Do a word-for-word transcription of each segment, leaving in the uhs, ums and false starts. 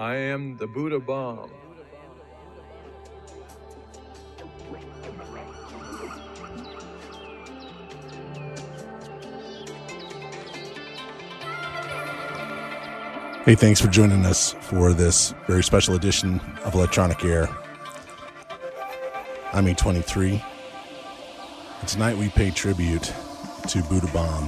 I am the Buddha Bomb. Hey, thanks for joining us for this very special edition of Electronic Air. I'm E twenty-three, and tonight we pay tribute to Buddha Bomb,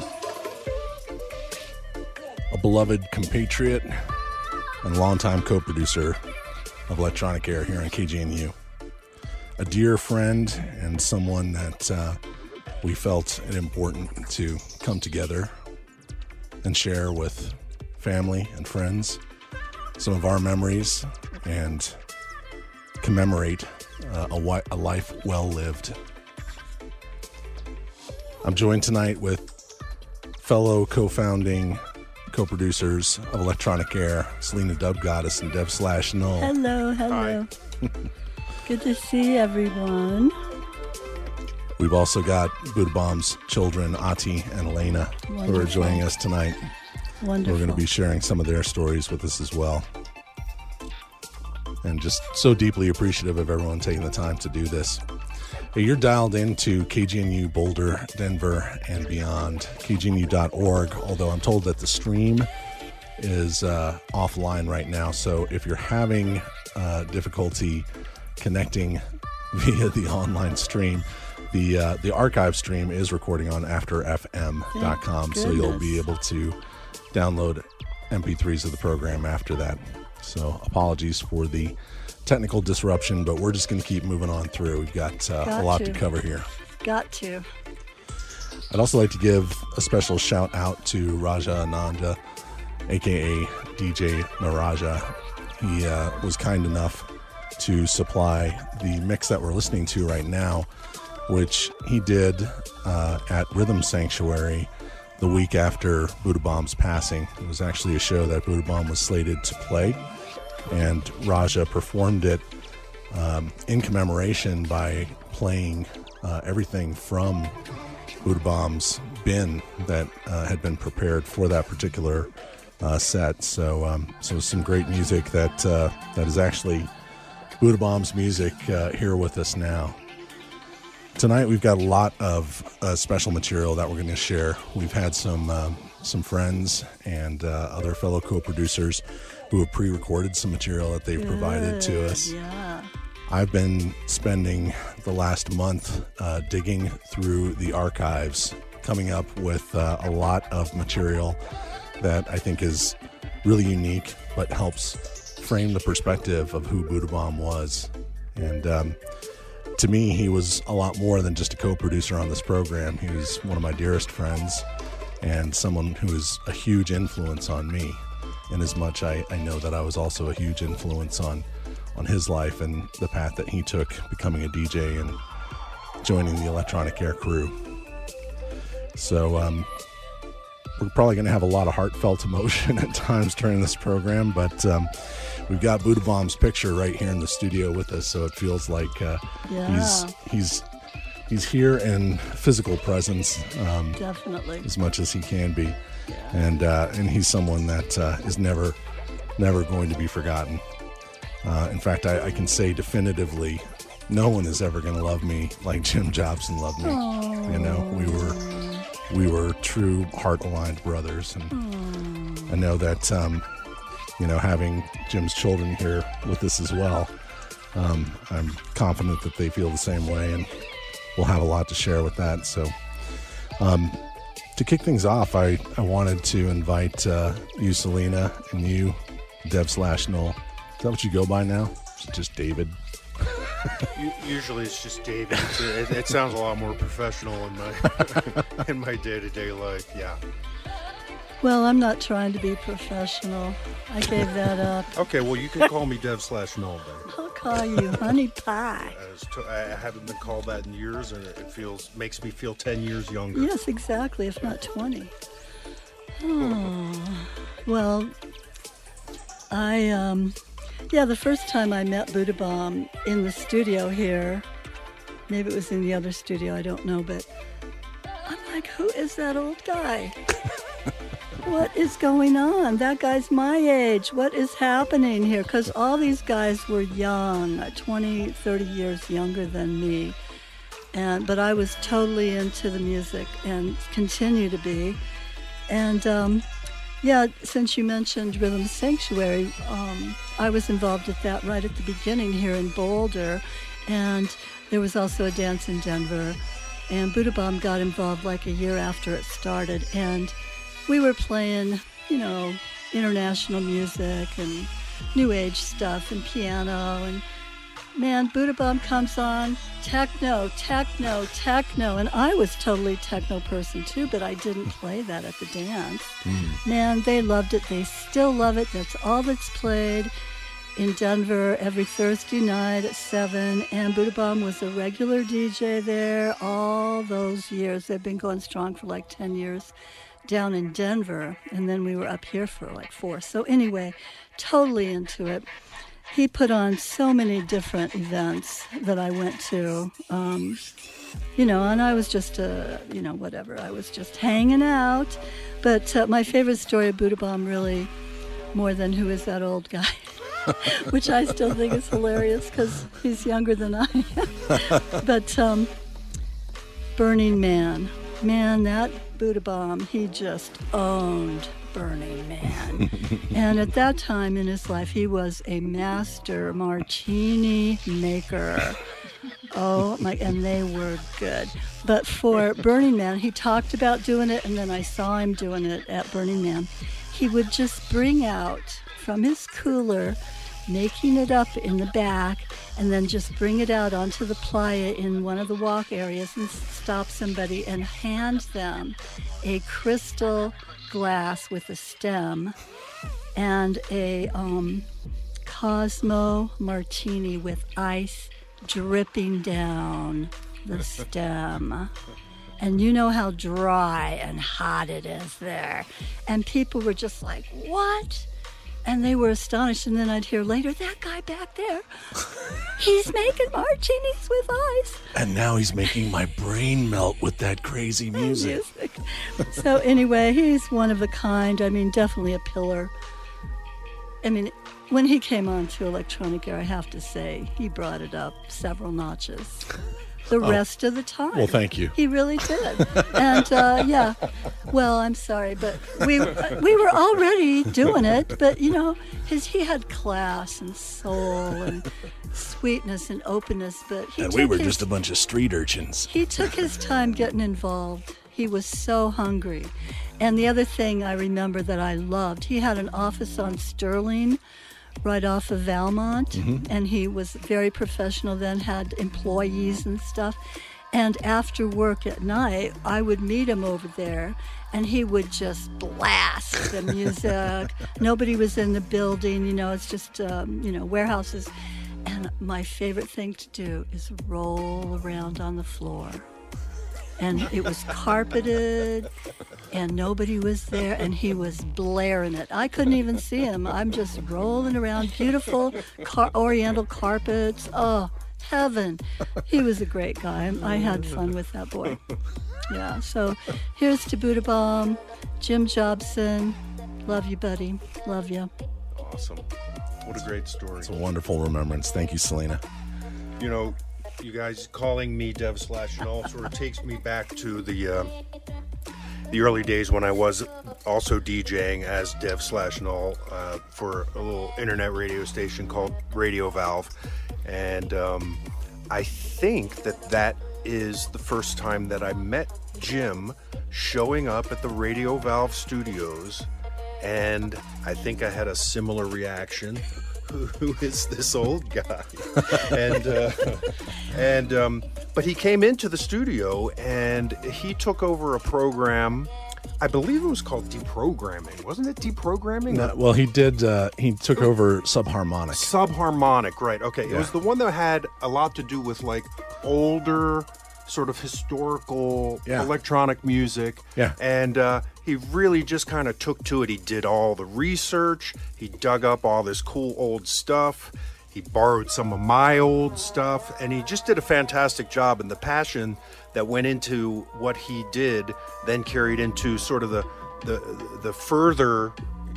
a beloved compatriot and longtime co-producer of Electronic Air here on K G N U. A dear friend and someone that uh, we felt it important to come together and share with family and friends some of our memories and commemorate uh, a, wi- a life well lived. I'm joined tonight with fellow co-founding co-producers of Electronic Air, Selena Dubgoddess and devslashnull. Hello, hello. Good to see everyone. We've also got Buddha Bomb's children, Ati and Elena, Wonderful. who are joining us tonight. Wonderful. We're going to be sharing some of their stories with us as well. And just so deeply appreciative of everyone taking the time to do this. Hey, you're dialed into K G N U Boulder, Denver, and beyond, K G N U dot org, although I'm told that the stream is uh, offline right now. So if you're having uh, difficulty connecting via the online stream, the uh, the archive stream is recording on after f m dot com, so you'll be able to download M P threes of the program after that. So apologies for the technical disruption, but we're just going to keep moving on through. We've got, uh, got a lot to. to cover here. Got to. I'd also like to give a special shout out to Raja Ananda, aka D J Miraja. He uh, was kind enough to supply the mix that we're listening to right now, which he did uh, at Rhythm Sanctuary the week after Buddha Bomb's passing. It was actually a show that Buddha Bomb was slated to play, and Raja performed it um, in commemoration by playing uh, everything from Buddha Bomb's bin that uh, had been prepared for that particular uh, set. So, um, so some great music that uh, that is actually Buddha Bomb's music uh, here with us now. Tonight we've got a lot of uh, special material that we're going to share. We've had some um, some friends and uh, other fellow co-producers who have pre-recorded some material that they've Good, provided to us. Yeah. I've been spending the last month uh, digging through the archives, coming up with uh, a lot of material that I think is really unique, but helps frame the perspective of who Buddha Bomb was. And um, to me, he was a lot more than just a co-producer on this program. He was one of my dearest friends and someone who was a huge influence on me, in as much I, I know that I was also a huge influence on, on his life and the path that he took, becoming a D J and joining the Electronic Air crew. So um, we're probably going to have a lot of heartfelt emotion at times during this program, but um, we've got Buddha Bomb's picture right here in the studio with us, so it feels like uh, yeah. he's he's he's here in physical presence, um, definitely, as much as he can be, yeah. and uh, and he's someone that uh, is never never going to be forgotten. Uh, in fact, I, I can say definitively, no one is ever going to love me like Jim Jobson loved me. Aww. You know, we were we were true heart-aligned brothers, and Aww. I know that. Um, You know, having Jim's children here with us as well, um, I'm confident that they feel the same way, and we'll have a lot to share with that. So, um, to kick things off, I, I wanted to invite uh, you, Selena, and you, devslashnull. Is that what you go by now? Is it just David? Usually it's just David. It, it sounds a lot more professional in my in my day-to-day life. Yeah. Well, I'm not trying to be professional. I gave that up. Okay, well, you can call me devslashnull then. I'll call you honey pie. To, I haven't been called that in years, and it feels makes me feel ten years younger. Yes, exactly, if not twenty. Oh, well, I, um, yeah, the first time I met Buddha Bomb in the studio here, maybe it was in the other studio, I don't know, but I'm like, who is that old guy? what is going on? That guy's my age. What is happening here? Because all these guys were young, twenty, thirty years younger than me. And but I was totally into the music and continue to be. And um, yeah, since you mentioned Rhythm Sanctuary, um, I was involved at that right at the beginning here in Boulder. And there was also a dance in Denver. And Buddha Bomb got involved like a year after it started. And we were playing, you know, international music and new age stuff and piano. And man, Buddha Bomb comes on, techno, techno, techno. And I was totally techno person too, but I didn't play that at the dance. Mm. Man, they loved it. They still love it. That's all that's played in Denver every Thursday night at seven, and Buddha Bomb was a regular D J there all those years. They've been going strong for like ten years down in Denver, and then we were up here for like four. So anyway, totally into it. He put on so many different events that I went to, um, you know, and I was just, uh, you know, whatever. I was just hanging out. But uh, my favorite story of Buddha Bomb really, more than who is that old guy, which I still think is hilarious because he's younger than I am. But um, Burning Man. Man, that Buddha Bomb, he just owned Burning Man. And at that time in his life, he was a master martini maker. Oh, my, and they were good. But for Burning Man, he talked about doing it, and then I saw him doing it at Burning Man. He would just bring out from his cooler, making it up in the back, and then just bring it out onto the playa in one of the walk areas and stop somebody and hand them a crystal glass with a stem and a um, Cosmo martini with ice dripping down the stem. And you know how dry and hot it is there. And people were just like, what? And they were astonished. And then I'd hear later, that guy back there, he's making martinis with ice. And now he's making my brain melt with that crazy music. music. So anyway, he's one of a kind. I mean, definitely a pillar. I mean, when he came on to Electronic Air, I have to say, he brought it up several notches. The oh. rest of the time. Well, thank you. He really did. And, uh, yeah, well, I'm sorry, but we we were already doing it. But, you know, his he had class and soul and sweetness and openness. But he And took we were his, just a bunch of street urchins. He took his time getting involved. He was so hungry. And the other thing I remember that I loved, he had an office on Sterling, right off of Valmont, mm-hmm. and he was very professional then, had employees and stuff. And after work at night, I would meet him over there, and he would just blast the music. Nobody was in the building, you know, it's just, um, you know, warehouses. And my favorite thing to do is roll around on the floor. And it was carpeted, and nobody was there, and he was blaring it. I couldn't even see him. I'm just rolling around, beautiful car- oriental carpets. Oh, heaven. He was a great guy. I had fun with that boy. Yeah, so here's to Buddha Bomb, Jim Jobson. Love you, buddy. Love you. Awesome. What a great story. It's a wonderful remembrance. Thank you, Selena. You know, you guys calling me Dev slash Null sort of takes me back to the uh, the early days when I was also DJing as Dev slash Null uh, for a little internet radio station called Radio Valve, and um, I think that that is the first time that I met Jim showing up at the Radio Valve studios, and I think I had a similar reaction. Who is this old guy? and uh, and um, but he came into the studio and he took over a program. I believe it was called Deprogramming, wasn't it? Deprogramming? No, well, he did. Uh, he took over Subharmonic. Subharmonic, right? Okay, yeah. It was the one that had a lot to do with like older, sort of historical yeah. electronic music. Yeah, and. Uh, He really just kind of took to it. He did all the research. He dug up all this cool old stuff. He borrowed some of my old stuff. And he just did a fantastic job. And the passion that went into what he did then carried into sort of the, the the further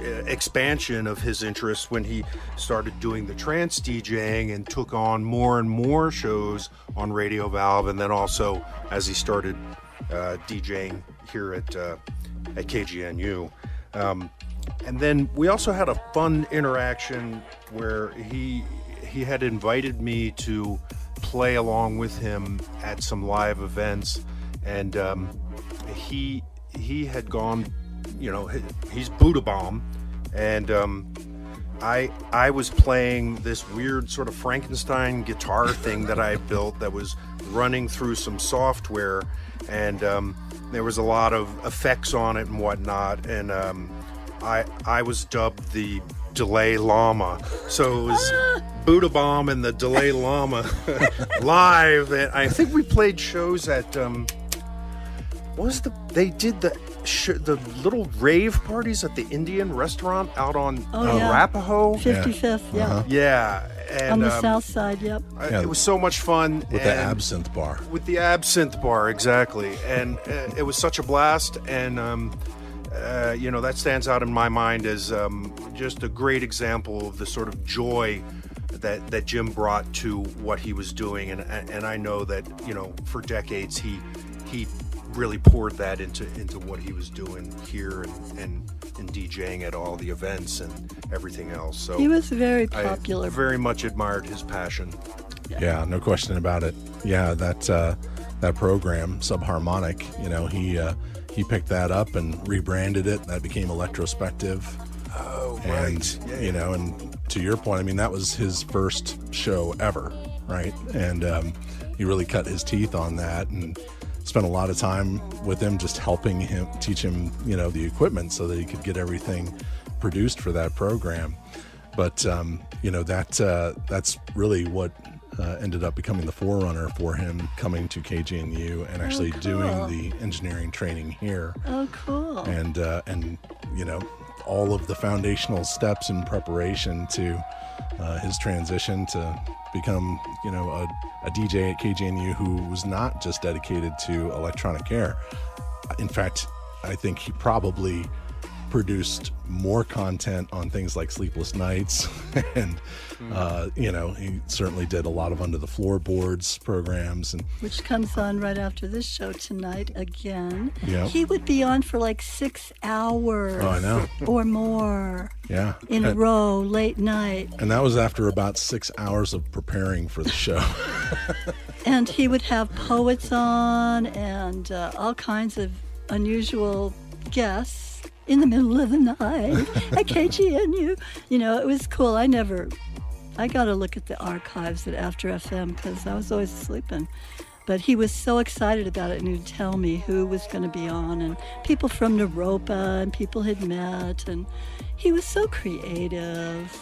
expansion of his interest when he started doing the trance DJing and took on more and more shows on Radio Valve, and then also as he started uh, DJing here at uh, at K G N U. Um, and then we also had a fun interaction where he he had invited me to play along with him at some live events, and um, he he had gone, you know, he's Buddha Bomb, and um, I I was playing this weird sort of Frankenstein guitar thing that I built that was running through some software, and um, there was a lot of effects on it and whatnot, and um, I I was dubbed the DelayLama, so it was Buddha Bomb and the DelayLama live, and I think we played shows at um, what was the they did the sh- the little rave parties at the Indian restaurant out on Oh, uh, yeah. Arapahoe. fifty-fifth, yeah. Uh-huh. Yeah, and On the um, south side, yep. I- Yeah. it was so much fun With the and- absinthe bar. with the absinthe bar, exactly, and uh, it was such a blast, and um, uh, you know, that stands out in my mind as um, just a great example of the sort of joy that that Jim brought to what he was doing, and and I know that, you know, for decades he he really poured that into into what he was doing here and and, and DJing at all the events and everything else. So He was very popular. I very much admired his passion. Yeah, no question about it. Yeah, that uh, that program, Subharmonic, you know, he uh, he picked that up and rebranded it. That became Electrospective. Oh, And, right. Yeah, you know, and to your point, I mean, that was his first show ever, right? And um, he really cut his teeth on that and spent a lot of time with him, just helping him, teach him, you know, the equipment so that he could get everything produced for that program. But, um, you know, that uh, that's really what uh, ended up becoming the forerunner for him coming to K G N U and actually cool. doing the engineering training here. Oh, cool. And, uh, and you know, all of the foundational steps in preparation to uh, his transition to become, you know, a, a D J at K G N U who was not just dedicated to electronic air. In fact, I think he probably produced more content on things like Sleepless Nights and Mm. uh, you know, he certainly did a lot of Under the Floorboards programs, and Which comes on right after this show tonight again. Yep. He would be on for like six hours Oh, I know. or more yeah, in a and, row, late night. and that was after about six hours of preparing for the show. And he would have poets on and uh, all kinds of unusual guests in the middle of the night at K G N U. You know, it was cool. I never, I got to look at the archives at After F M because I was always sleeping. But he was so excited about it, and he'd tell me who was going to be on, and people from Naropa, and people had met, and he was so creative.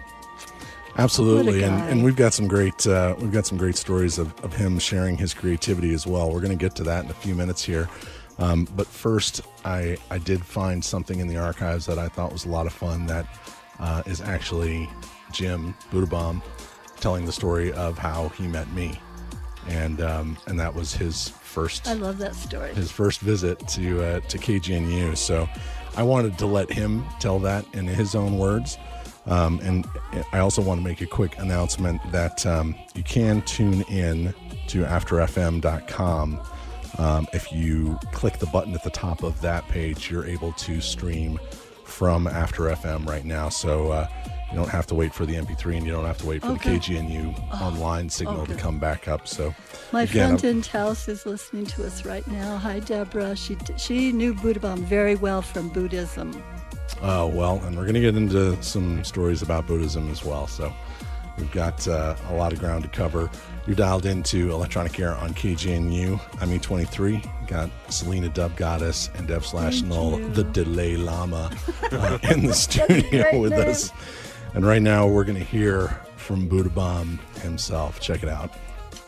Absolutely, What a and, guy. and we've got some great uh, we've got some great stories of, of him sharing his creativity as well. We're going to get to that in a few minutes here, um, but first, I I did find something in the archives that I thought was a lot of fun. That uh, is actually Jim Buddha Bomb telling the story of how he met me, and um, and that was his first I love that story. his first visit to uh, to K G N U. So I wanted to let him tell that in his own words. Um, and I also want to make a quick announcement that um, you can tune in to after f m dot com. Um, if you click the button at the top of that page, you're able to stream from After F M right now. So uh, you don't have to wait for the M P three, and you don't have to wait for Okay. the K G N U online signal okay. to come back up. So My again, friend in Taos is listening to us right now. Hi, Deborah. She she knew Buddha Bomb very well from Buddhism. Oh, well, and we're going to get into some stories about Buddhism as well. So we've got uh, a lot of ground to cover. You're dialed into Electronic Air on K G N U. I'm E twenty-three. Got Selena Dubgoddess and devslashnull, you. the DelayLama, uh, in the studio great with name. us. And right now we're going to hear from Buddha Bomb himself. Check it out.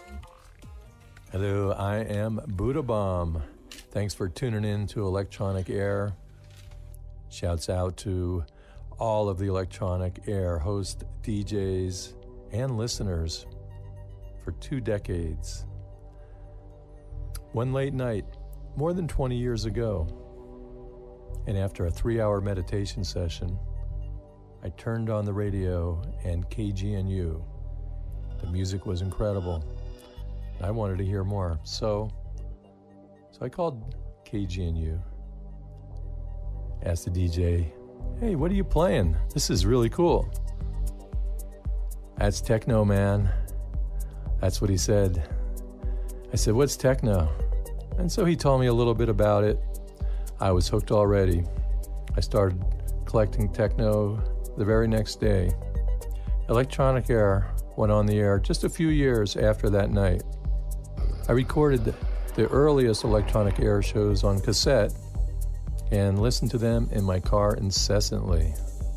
Hello, I am Buddha Bomb. Thanks for tuning in to Electronic Air. Shouts out to all of the Electronic Air host D Js and listeners for two decades. One late night, more than twenty years ago, And after a three-hour meditation session, I turned on the radio and K G N U. The music was incredible. I wanted to hear more. So, so I called K G N U, asked the D J, hey, what are you playing? This is really cool. That's techno, man. That's what he said. I said, what's techno? And so he told me a little bit about it. I was hooked already. I started collecting techno the very next day. Electronic Air went on the air just a few years after that night. I recorded the, the earliest Electronic Air shows on cassette and listened to them in my car incessantly.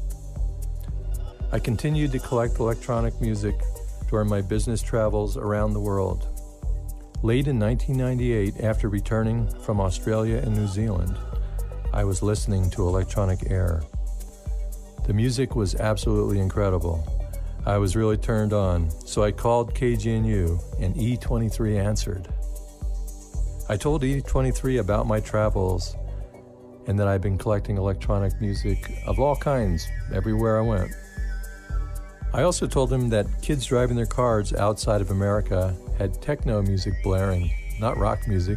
I continued to collect electronic music during my business travels around the world. Late in nineteen ninety-eight, after returning from Australia and New Zealand, I was listening to Electronic Air. The music was absolutely incredible. I was really turned on, so I called K G N U, and E twenty-three answered. I told E twenty-three about my travels and that I'd been collecting electronic music of all kinds everywhere I went. I also told him that kids driving their cars outside of America had techno music blaring, not rock music.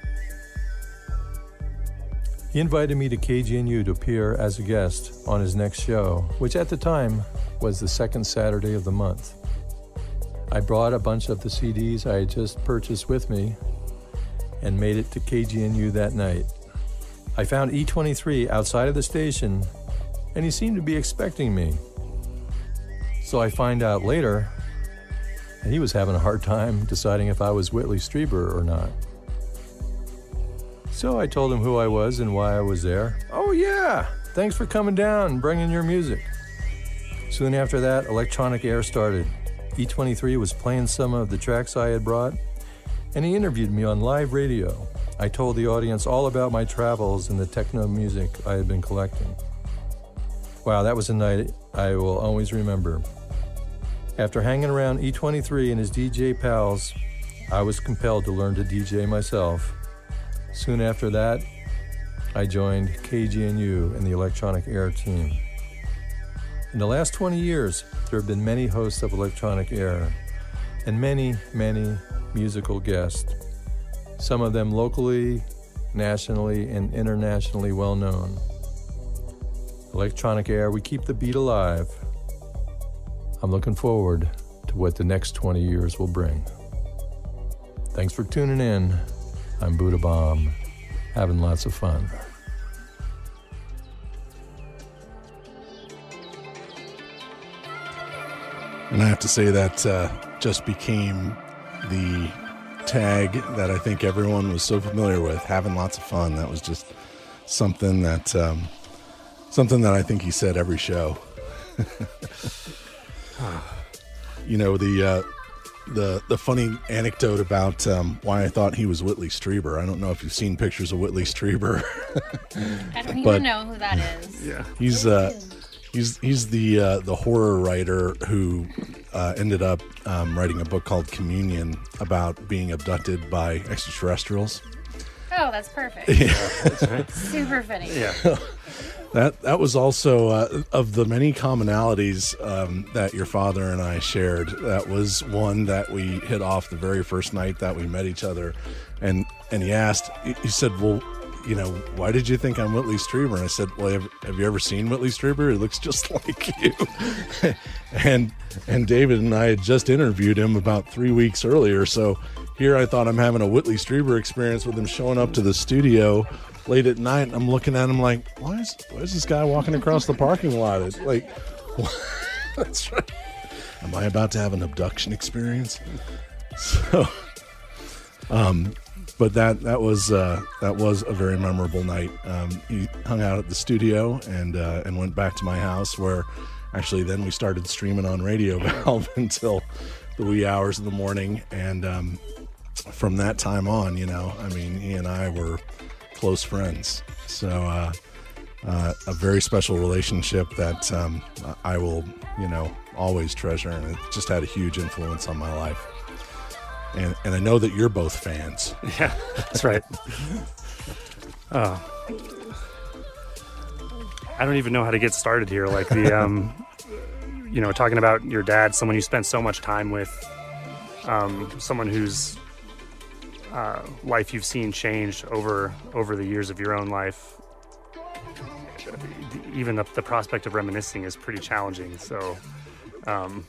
He invited me to K G N U to appear as a guest on his next show, which at the time was the second Saturday of the month. I brought a bunch of the C Ds I had just purchased with me and made it to K G N U that night. I found E twenty-three outside of the station, and he seemed to be expecting me. So I find out later that he was having a hard time deciding if I was Whitley Strieber or not. So I told him who I was and why I was there. Oh yeah, thanks for coming down and bringing your music. Soon after that, Electronic Air started. E twenty-three was playing some of the tracks I had brought, and he interviewed me on live radio. I told the audience all about my travels and the techno music I had been collecting. Wow, that was a night I will always remember. After hanging around E twenty-three and his D J pals, I was compelled to learn to D J myself. Soon after that, I joined K G N U and the Electronic Air team. In the last twenty years, there have been many hosts of Electronic Air and many, many musical guests, some of them locally, nationally, and internationally well known. Electronic Air, we keep the beat alive. I'm looking forward to what the next twenty years will bring. Thanks for tuning in. I'm Buddha Bomb, having lots of fun. And I have to say that uh, just became the tag that I think everyone was so familiar with, having lots of fun. That was just something that um, something that I think he said every show. You know, the uh, the the funny anecdote about um, why I thought he was Whitley Strieber. I don't know if you've seen pictures of Whitley Strieber. I don't but, even know who that is. Yeah, he's uh, he's he's the uh, the horror writer who uh, ended up um, writing a book called Communion about being abducted by extraterrestrials. Oh, that's perfect. Yeah. That's right. Super fitting. Yeah. That that was also uh, of the many commonalities um, that your father and I shared. That was one that we hit off the very first night that we met each other, and and he asked, he said, "Well, you know, why did you think I'm Whitley Strieber?" And I said, "Well, have, have you ever seen Whitley Strieber? He looks just like you." and and David and I had just interviewed him about three weeks earlier, so here I thought I'm having a Whitley Strieber experience with him showing up to the studio late at night, and I'm looking at him like, why is why is this guy walking across the parking lot? It's like, what? That's right. Am I about to have an abduction experience? So, um, but that that was uh, that was a very memorable night. Um, he hung out at the studio and uh, and went back to my house, where actually then we started streaming on Radio Valve until the wee hours of the morning, and um, from that time on, you know, I mean, he and I were close friends. So uh, uh, a very special relationship that um, I will, you know, always treasure, and it just had a huge influence on my life. And and I know that you're both fans. Yeah, that's right. Oh. I don't even know how to get started here. Like the, um, you know, talking about your dad, someone you spent so much time with, um, someone whose uh, life you've seen change over over the years of your own life. Even the, the prospect of reminiscing is pretty challenging. So, um,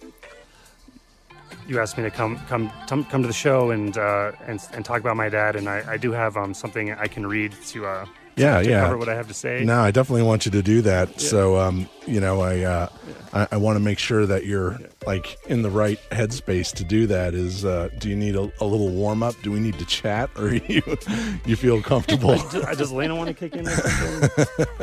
you asked me to come come come come to the show and uh, and and talk about my dad, and I, I do have um, something I can read to. Uh, Yeah, to yeah. cover what I have to say. No, I definitely want you to do that. Yeah. So, um, you know, I, uh, Yeah. I I want to make sure that you're like in the right headspace to do that. Is uh, do you need a, a little warm up? Do we need to chat, or you you feel comfortable? I does Elena want to kick in or something?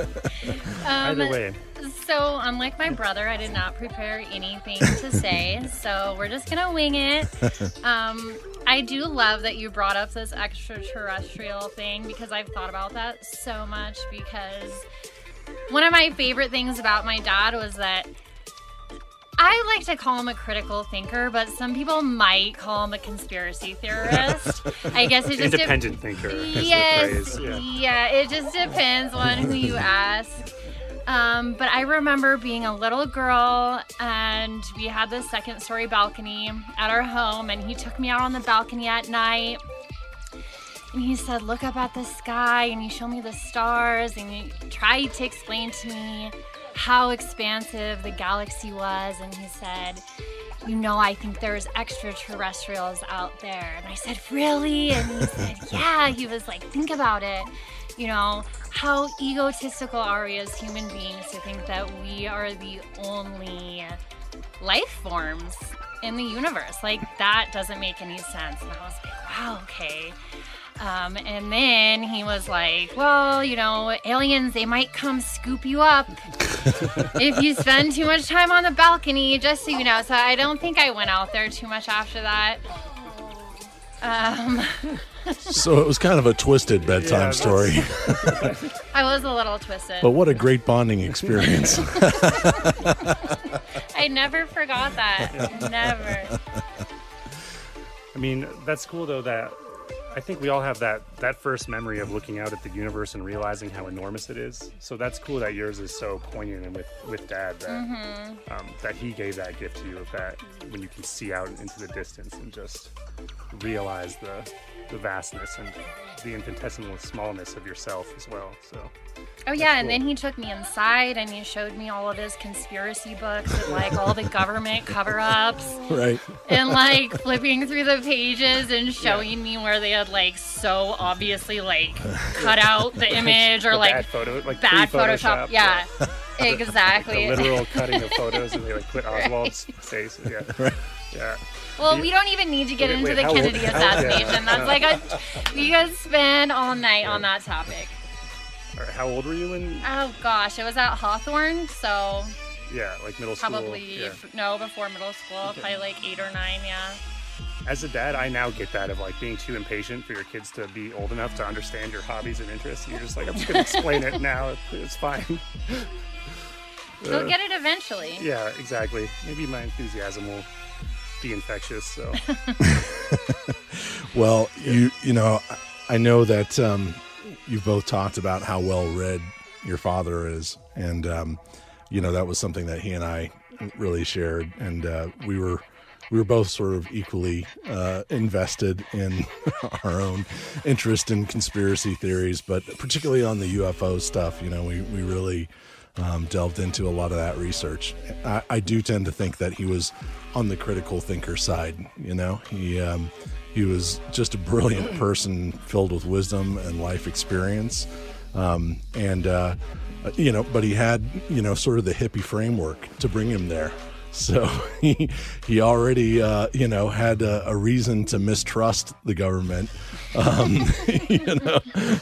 Um, Either way. So, unlike my brother, I did not prepare anything to say, so we're just gonna wing it. Um, I do love that you brought up this extraterrestrial thing because I've thought about that so much. Because one of my favorite things about my dad was that I like to call him a critical thinker, but some people might call him a conspiracy theorist. I guess it just Independent thinker. Is Yes, the phrase. Yeah. yeah, it just depends on who you ask. Um, but I remember being a little girl, and we had this second story balcony at our home, and he took me out on the balcony at night, and he said, look up at the sky, and he showed me the stars, and he tried to explain to me how expansive the galaxy was, and he said, you know, I think there's extraterrestrials out there. And I said, really? And he said, yeah. He was like, think about it. You know, how egotistical are we as human beings to think that we are the only life forms in the universe? Like, that doesn't make any sense. And I was like, wow, okay. Um, and then he was like, well, you know, aliens, they might come scoop you up if you spend too much time on the balcony, just so you know. So I don't think I went out there too much after that. Um, So it was kind of a twisted bedtime Yeah, story. I was a little twisted. But what a great bonding experience. I never forgot that. Never. I mean, that's cool though that I think we all have that that first memory of looking out at the universe and realizing how enormous it is. So that's cool that yours is so poignant and with, with Dad that Mm-hmm. um, that he gave that gift to you of that when you can see out into the distance and just realize the the vastness and the infinitesimal smallness of yourself as well. So Oh yeah, and cool. then he took me inside and he showed me all of his conspiracy books and like all the government cover-ups Right. and like flipping through the pages and showing me where they had like so obviously like cut out the image or the like bad photo, like bad pre-Photoshop, Photoshop. Yeah, exactly. the literal cutting of photos and they like put Oswald's face. Yeah, Right. yeah. Well, we don't even need to get Wait, into wait, the how old- Kennedy how- assassination. yeah. That's like a we could spend all night on that topic. All right, how old were you when? Oh gosh, it was at Hawthorne, so Yeah, like middle school. probably Yeah. f- no before middle school, probably like eight or nine. Yeah. As a dad, I now get that of like being too impatient for your kids to be old enough to understand your hobbies and interests. You're just like, I'm just gonna explain it now. It's fine. They'll Uh, get it eventually. Yeah, exactly. Maybe my enthusiasm will be infectious. So Well, you you know, I know that um, you've both talked about how well read your father is, and um, you know that was something that he and I really shared, and uh, we were we were both sort of equally uh, invested in our own interest in conspiracy theories, but particularly on the U F O stuff. You know, we we really um, delved into a lot of that research. I, I do tend to think that he was on the critical thinker side. You know, he. Um, He was just a brilliant person filled with wisdom and life experience. Um, and, uh, you know, but he had, you know, sort of the hippie framework to bring him there. So he, he already, uh, you know, had a, a reason to mistrust the government, um, you know,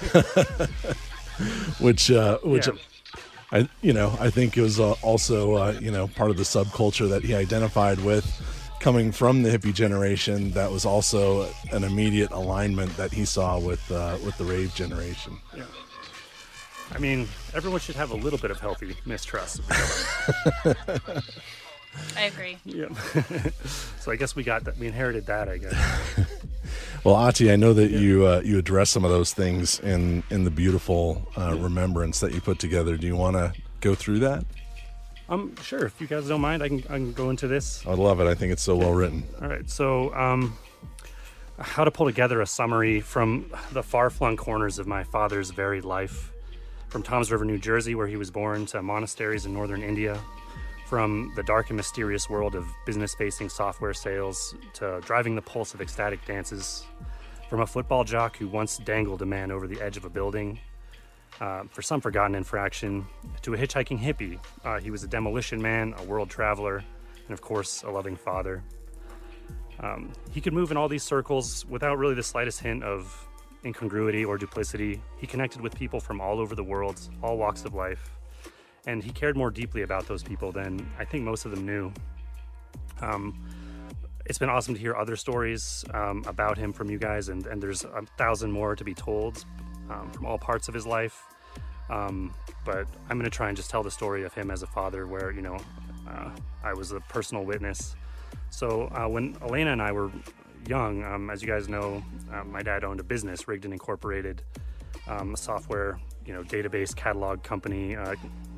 which, uh, which, Yeah. I, you know, I think it was uh, also, uh, you know, part of the subculture that he identified with. Coming from the hippie generation, that was also an immediate alignment that he saw with uh, with the rave generation. yeah. I mean, everyone should have a little bit of healthy mistrust of the government. I agree. Yeah. So I guess we got that. We inherited that, I guess. Well, Ati, I know that you uh, you address some of those things in in the beautiful uh, remembrance that you put together. Do you want to go through that? Um, sure. If you guys don't mind, I can, I can go into this. I love it. I think it's so well written. All right. So, um, how to pull together a summary from the far-flung corners of my father's varied life, from Toms River, New Jersey, where he was born, to monasteries in northern India, from the dark and mysterious world of business-facing software sales to driving the pulse of ecstatic dances, from a football jock who once dangled a man over the edge of a building, uh, for some forgotten infraction, to a hitchhiking hippie. Uh, he was a demolition man, a world traveler, and of course, a loving father. Um, he could move in all these circles without really the slightest hint of incongruity or duplicity. He connected with people from all over the world, all walks of life. And he cared more deeply about those people than I think most of them knew. Um, it's been awesome to hear other stories um, about him from you guys, and, and there's a thousand more to be told um, from all parts of his life. Um, but I'm going to try and just tell the story of him as a father, where, you know, uh, I was a personal witness. So uh, when Elena and I were young, um, as you guys know, uh, my dad owned a business, Rigged and Incorporated, um, a software, you know, database catalog company, uh,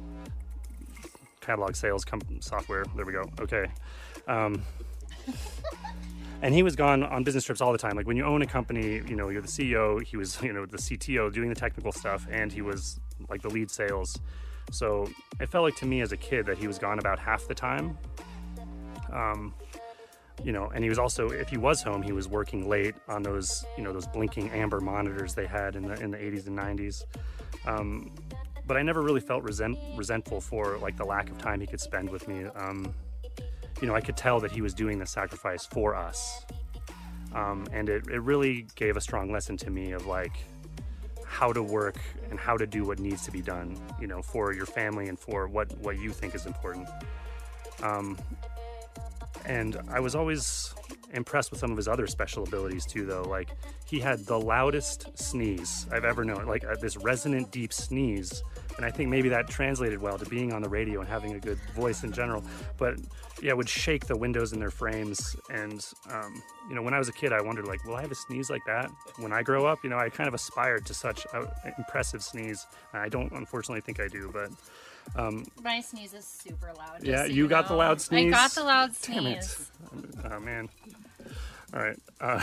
catalog sales com- software. There we go. Okay. Um, and he was gone on business trips all the time. Like when you own a company, you know, you're the C E O, he was, you know, the C T O doing the technical stuff, and he was like the lead sales. So it felt like to me as a kid that he was gone about half the time. Um, you know, and he was also, if he was home, he was working late on those, you know, those blinking amber monitors they had in the, in the eighties and nineties. Um, But I never really felt resent, resentful for like the lack of time he could spend with me. Um, you know, I could tell that he was doing the sacrifice for us. Um, and it, it really gave a strong lesson to me of like how to work and how to do what needs to be done, you know, for your family and for what, what you think is important. Um, and I was always impressed with some of his other special abilities too, though. Like he had the loudest sneeze I've ever known, like uh, this resonant deep sneeze. And I think maybe that translated well to being on the radio and having a good voice in general. But yeah, it would shake the windows in their frames. And, um, you know, when I was a kid, I wondered, like, will I have a sneeze like that when I grow up? You know, I kind of aspired to such an impressive sneeze. I don't, unfortunately, think I do, but... Um, My sneeze is super loud. Yeah, so you, you got know. the loud sneeze? I got the loud sneeze. Damn it. Oh, man. All right. Uh,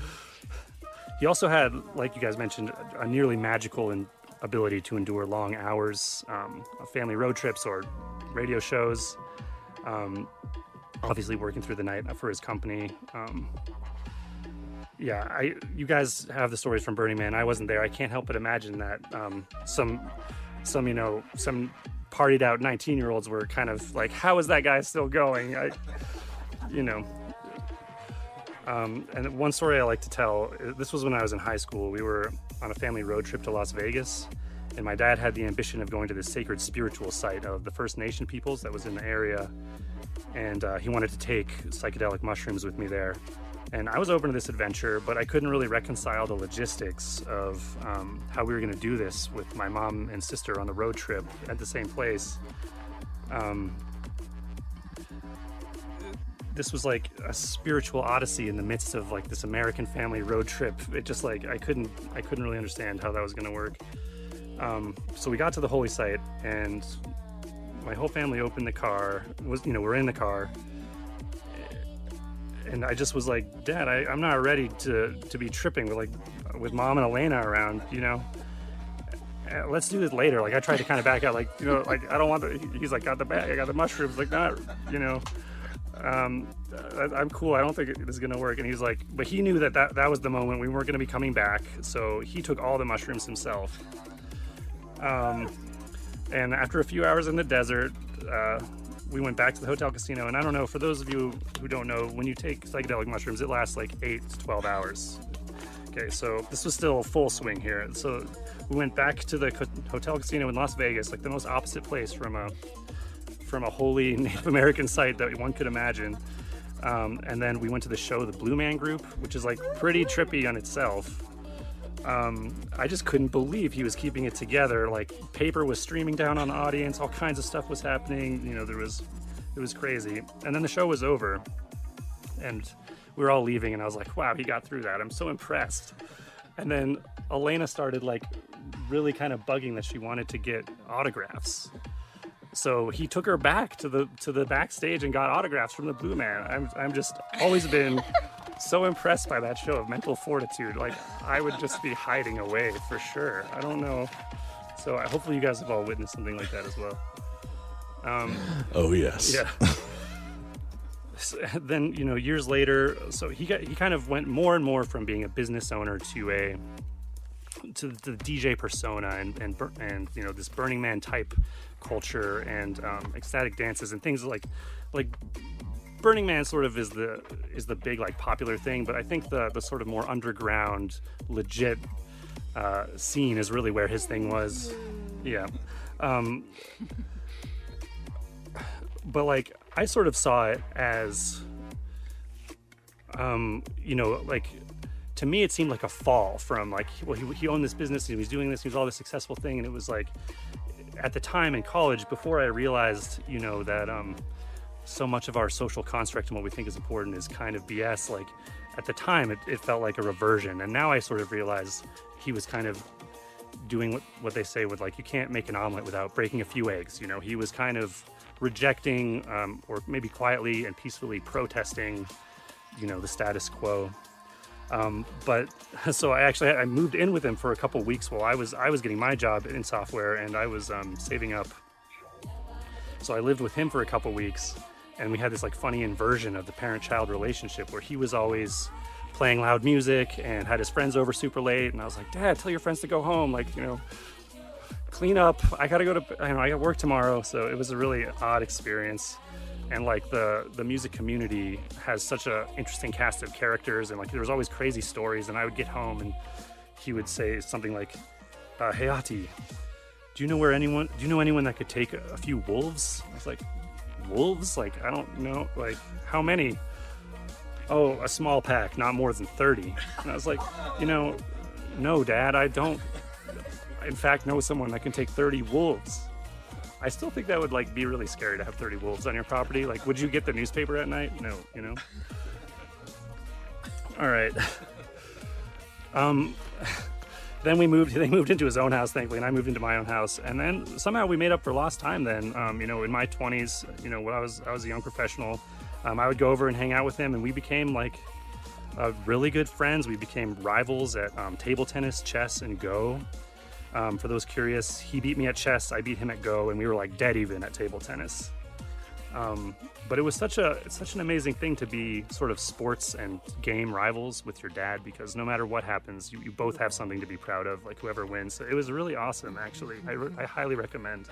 he also had, like you guys mentioned, a nearly magical and ability to endure long hours um, of family road trips or radio shows. Um, obviously working through the night for his company. Um, yeah, I you guys have the stories from Burning Man. I wasn't there. I can't help but imagine that um, some, some you know, some partied out nineteen-year-olds were kind of like, how is that guy still going? I, you know. Um, and one story I like to tell, this was when I was in high school. We were on a family road trip to Las Vegas, and my dad had the ambition of going to the sacred spiritual site of the First Nation peoples that was in the area, and uh, he wanted to take psychedelic mushrooms with me there. And I was open to this adventure, but I couldn't really reconcile the logistics of um, how we were going to do this with my mom and sister on the road trip at the same place. Um, this was like a spiritual odyssey in the midst of like this American family road trip. It just like, I couldn't, I couldn't really understand how that was going to work. Um, so we got to the holy site, and my whole family opened the car, was, you know, we're in the car. And I just was like, Dad, I, I'm not ready to, to be tripping with like, with Mom and Elena around, you know, uh, let's do this later. Like I tried to kind of back out, like, you know, like, I don't want the, he's like, got the bag, I got the mushrooms, like not, you know, um, I, I'm cool. I don't think this is going to work. And he's like, but he knew that, that that was the moment we weren't going to be coming back. So he took all the mushrooms himself. Um, and after a few hours in the desert, uh, we went back to the hotel casino. And I don't know, for those of you who don't know, when you take psychedelic mushrooms, it lasts like eight to twelve hours. Okay, so this was still full swing here. So we went back to the co- hotel casino in Las Vegas, like the most opposite place from a from a holy Native American site that one could imagine. Um, and then we went to the show, the Blue Man Group, which is like pretty trippy on itself. Um, I just couldn't believe he was keeping it together. Like paper was streaming down on the audience, all kinds of stuff was happening. You know, there was, it was crazy. And then the show was over, and we were all leaving, and I was like, wow, he got through that. I'm so impressed. And then Elena started like really kind of bugging that she wanted to get autographs. so he took her back to the to the backstage and got autographs from the Blue Man. I'm I'm just always been so impressed by that show of mental fortitude. Like, I would just be hiding away for sure. I don't know. So I, hopefully you guys have all witnessed something like that as well. Um, oh yes. Yeah. So then, you know, years later, so he got he kind of went more and more from being a business owner to a to the D J persona and and and you know, this Burning Man type culture and um, ecstatic dances and things like like Burning Man sort of is the is the big like popular thing, but I think the the sort of more underground legit uh, scene is really where his thing was. Yeah. Um, but like I sort of saw it as um, you know, like to me it seemed like a fall from like, well, he, he owned this business and he was doing this, he was all this successful thing, and it was like at the time in college, before I realized, you know, that um, so much of our social construct and what we think is important is kind of B S. Like at the time, it, it felt like a reversion, and now I sort of realize he was kind of doing what, what they say with like, you can't make an omelet without breaking a few eggs. You know, he was kind of rejecting um, or maybe quietly and peacefully protesting, you know, the status quo. Um, but so I actually I moved in with him for a couple of weeks while I was I was getting my job in software, and I was um, saving up. So I lived with him for a couple of weeks, and we had this like funny inversion of the parent-child relationship where he was always playing loud music and had his friends over super late, and I was like, Dad, tell your friends to go home, like, you know, clean up. I gotta go to, you know, I got work tomorrow. So it was a really odd experience. And like the the music community has such a interesting cast of characters, and like there was always crazy stories. And I would get home and he would say something like, uh, "Hey Ati, do you know where anyone? Do you know anyone that could take a, a few wolves?" I was like, "Wolves? Like I don't know. Like how many?" "Oh, a small pack, not more than thirty." And I was like, "You know, no, Dad, I don't. In fact, know someone that can take thirty wolves." I still think that would like be really scary to have thirty wolves on your property. Like, would you get the newspaper at night? No, you know. All right. Um, then we moved. They moved into his own house, thankfully, and I moved into my own house. And then somehow we made up for lost time. Then, um, you know, in my twenties, you know, when I was I was a young professional, um, I would go over and hang out with him, and we became like uh, really good friends. We became rivals at um, table tennis, chess, and Go. Um, for those curious, he beat me at chess, I beat him at Go, and we were like dead even at table tennis. Um, but it was such a it's such an amazing thing to be sort of sports and game rivals with your dad, because no matter what happens, you, you both have something to be proud of, like whoever wins. So it was really awesome, actually. I, re- I highly recommend.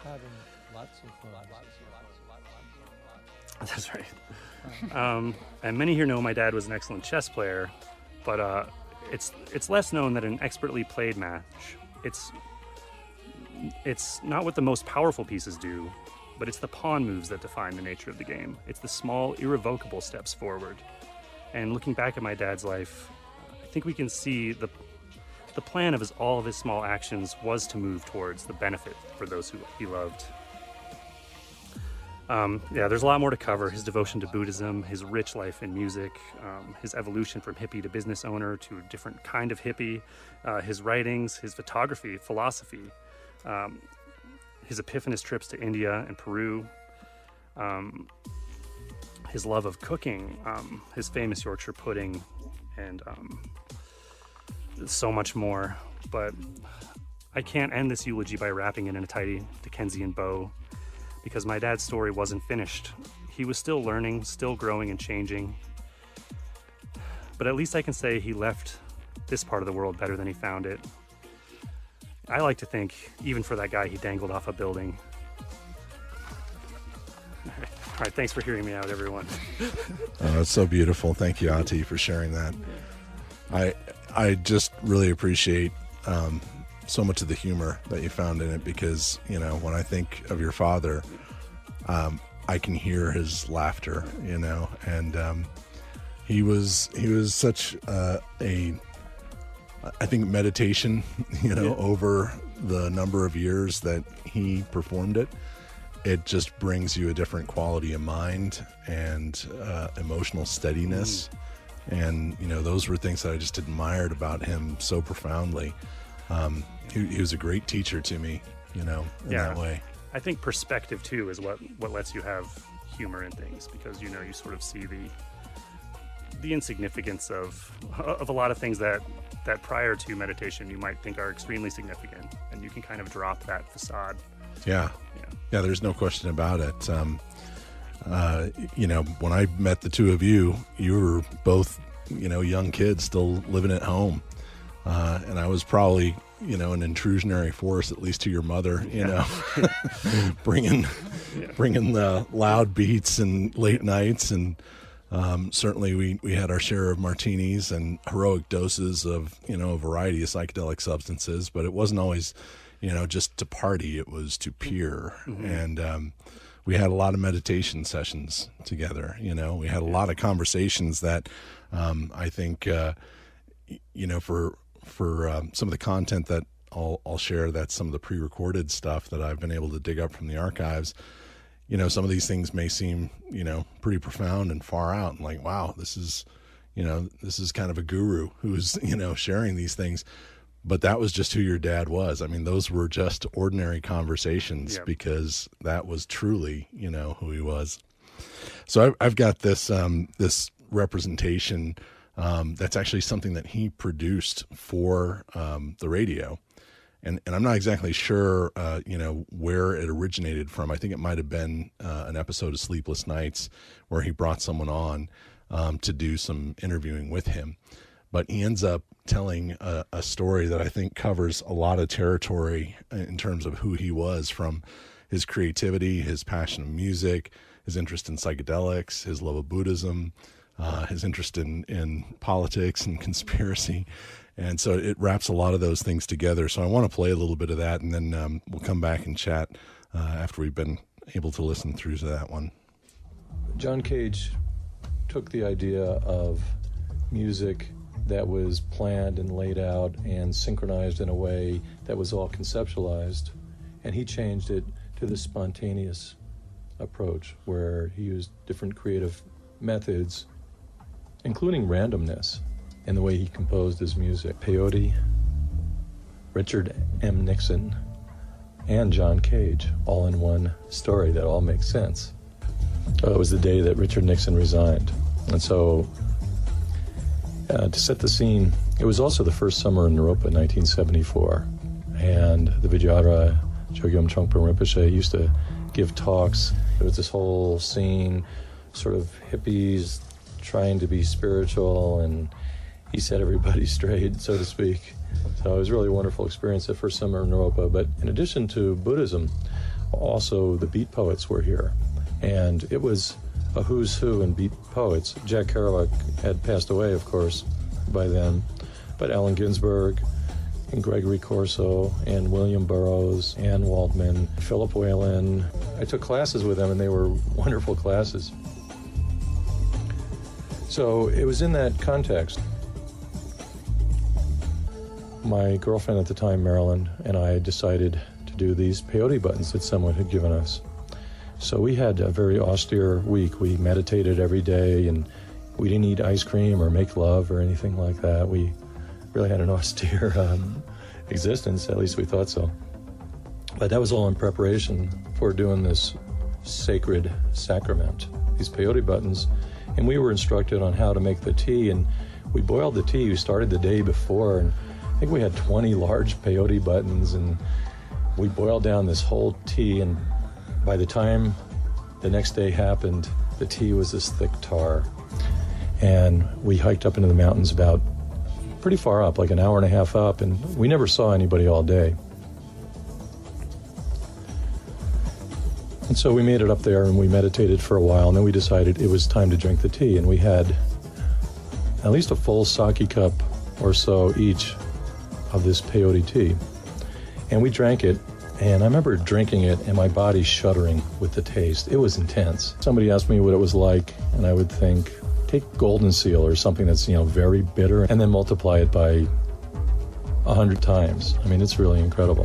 That's right. Um, and many here know my dad was an excellent chess player, but uh, it's it's less known that an expertly played match, it's It's not what the most powerful pieces do, but it's the pawn moves that define the nature of the game. It's the small, irrevocable steps forward. And looking back at my dad's life, I think we can see the the plan of his all of his small actions was to move towards the benefit for those who he loved. Um, yeah, there's a lot more to cover. His devotion to Buddhism, his rich life in music, um, his evolution from hippie to business owner to a different kind of hippie, uh, his writings, his photography, philosophy, um, his epiphanous trips to India and Peru, um, his love of cooking, um, his famous Yorkshire pudding, and um, so much more. But I can't end this eulogy by wrapping it in a tidy Dickensian bow, because my dad's story wasn't finished. He was still learning, still growing and changing. But at least I can say he left this part of the world better than he found it. I like to think, even for that guy he dangled off a building. All right, All right thanks for hearing me out, everyone. Oh, that's so beautiful. Thank you, Ati, for sharing that. I I just really appreciate um, so much of the humor that you found in it, because, you know, when I think of your father, um, I can hear his laughter, you know, and um, he was he was such uh, a, I think, meditation, you know, yeah. over the number of years that he performed it. It just brings you a different quality of mind and uh, emotional steadiness. Mm. And, you know, those were things that I just admired about him so profoundly. Um, he, he was a great teacher to me, you know, in yeah. that way. I think perspective too is what what lets you have humor in things, because you know you sort of see the the insignificance of of a lot of things that that prior to meditation you might think are extremely significant, and you can kind of drop that facade. Yeah, yeah, yeah. There's no question about it. Um, uh, you know, when I met the two of you, you were both, you know, young kids still living at home, uh, and I was probably, you know, an intrusionary force, at least to your mother, you yeah. know, bringing, yeah. bringing the loud beats and late nights. And um, certainly we, we had our share of martinis and heroic doses of, you know, a variety of psychedelic substances, but it wasn't always, you know, just to party. It was to peer. Mm-hmm. And um, we had a lot of meditation sessions together. You know, we had a lot of conversations that um, I think, uh, you know, for, for um, some of the content that I'll, I'll share, that's some of the pre-recorded stuff that I've been able to dig up from the archives. You know, some of these things may seem, you know, pretty profound and far out, and like, wow, this is, you know, this is kind of a guru who's, you know, sharing these things. But that was just who your dad was. I mean, those were just ordinary conversations, yeah. because that was truly, you know, who he was. So I've, I've got this, um, this representation Um, that's actually something that he produced for um, the radio. And, and I'm not exactly sure, uh, you know, where it originated from. I think it might have been uh, an episode of Sleepless Nights where he brought someone on um, to do some interviewing with him. But he ends up telling a, a story that I think covers a lot of territory in terms of who he was, from his creativity, his passion of music, his interest in psychedelics, his love of Buddhism, Uh, his interest in, in politics and conspiracy. And so it wraps a lot of those things together. So I want to play a little bit of that, and then um, we'll come back and chat uh, after we've been able to listen through to that one. John Cage took the idea of music that was planned and laid out and synchronized in a way that was all conceptualized, and he changed it to the spontaneous approach, where he used different creative methods, including randomness in the way he composed his music. Peyote, Richard M. Nixon, and John Cage, all in one story that all makes sense. Uh, it was the day that Richard Nixon resigned. And so, uh, to set the scene, it was also the first summer in Europa in nineteen seventy-four. And the Vajra Chogyam Trungpa Rinpoche used to give talks. It was this whole scene, sort of hippies trying to be spiritual, and he set everybody straight, so to speak. So it was really a wonderful experience that first summer in Europa. But in addition to Buddhism, also the beat poets were here. And it was a who's who in beat poets. Jack Kerouac had passed away, of course, by then. But Allen Ginsberg and Gregory Corso and William Burroughs, Anne Waldman, Philip Whalen. I took classes with them, and they were wonderful classes. So it was in that context. My girlfriend at the time, Marilyn, and I decided to do these peyote buttons that someone had given us. So we had a very austere week. We meditated every day, and we didn't eat ice cream or make love or anything like that. We really had an austere um, existence, at least we thought so. But that was all in preparation for doing this sacred sacrament, these peyote buttons. And we were instructed on how to make the tea, and we boiled the tea. We started the day before, and I think we had twenty large peyote buttons, and we boiled down this whole tea, and by the time the next day happened, the tea was this thick tar. And we hiked up into the mountains about pretty far up, like an hour and a half up, and we never saw anybody all day. And so we made it up there, and we meditated for a while, and then we decided it was time to drink the tea. And we had at least a full sake cup or so each of this peyote tea. And we drank it, and I remember drinking it and my body shuddering with the taste. It was intense. Somebody asked me what it was like, and I would think, take golden seal or something that's, you know, very bitter, and then multiply it by a hundred times. I mean, it's really incredible.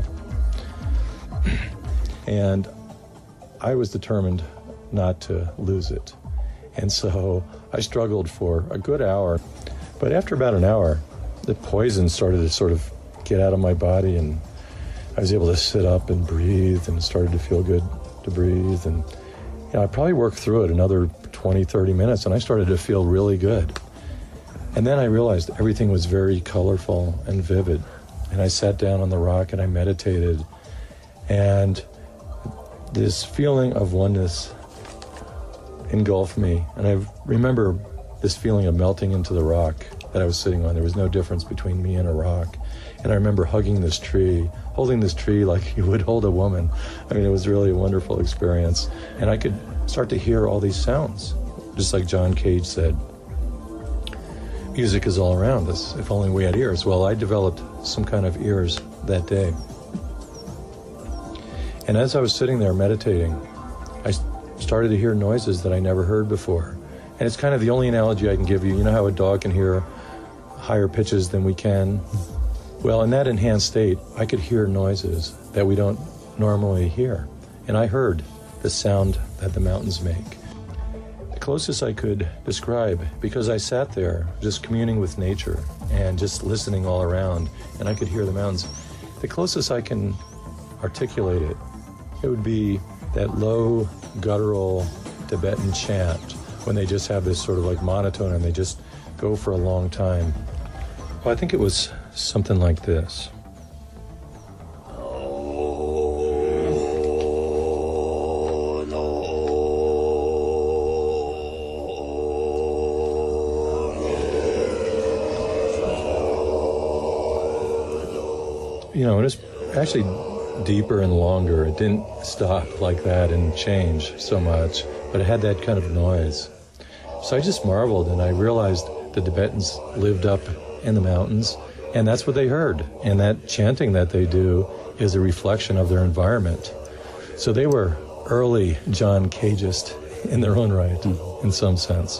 And I was determined not to lose it. And so I struggled for a good hour. But after about an hour, the poison started to sort of get out of my body, and I was able to sit up and breathe, and it started to feel good to breathe. And you know, I probably worked through it another twenty, thirty minutes, and I started to feel really good. And then I realized everything was very colorful and vivid. And I sat down on the rock and I meditated. And this feeling of oneness engulfed me. And I remember this feeling of melting into the rock that I was sitting on. There was no difference between me and a rock. And I remember hugging this tree, holding this tree like you would hold a woman. I mean, it was really a wonderful experience. And I could start to hear all these sounds, just like John Cage said. Music is all around us, if only we had ears. Well, I developed some kind of ears that day. And as I was sitting there meditating, I started to hear noises that I never heard before. And it's kind of the only analogy I can give you. You know how a dog can hear higher pitches than we can? Well, in that enhanced state, I could hear noises that we don't normally hear. And I heard the sound that the mountains make. The closest I could describe, because I sat there just communing with nature and just listening all around, and I could hear the mountains. The closest I can articulate it, it would be that low, guttural Tibetan chant when they just have this sort of like monotone and they just go for a long time. Well, I think it was something like this. You know, it was actually deeper and longer. It didn't stop like that and change so much, but it had that kind of noise. So I just marveled, and I realized the Tibetans lived up in the mountains, and that's what they heard. And that chanting that they do is a reflection of their environment. So they were early John Cageist in their own right, mm. in some sense.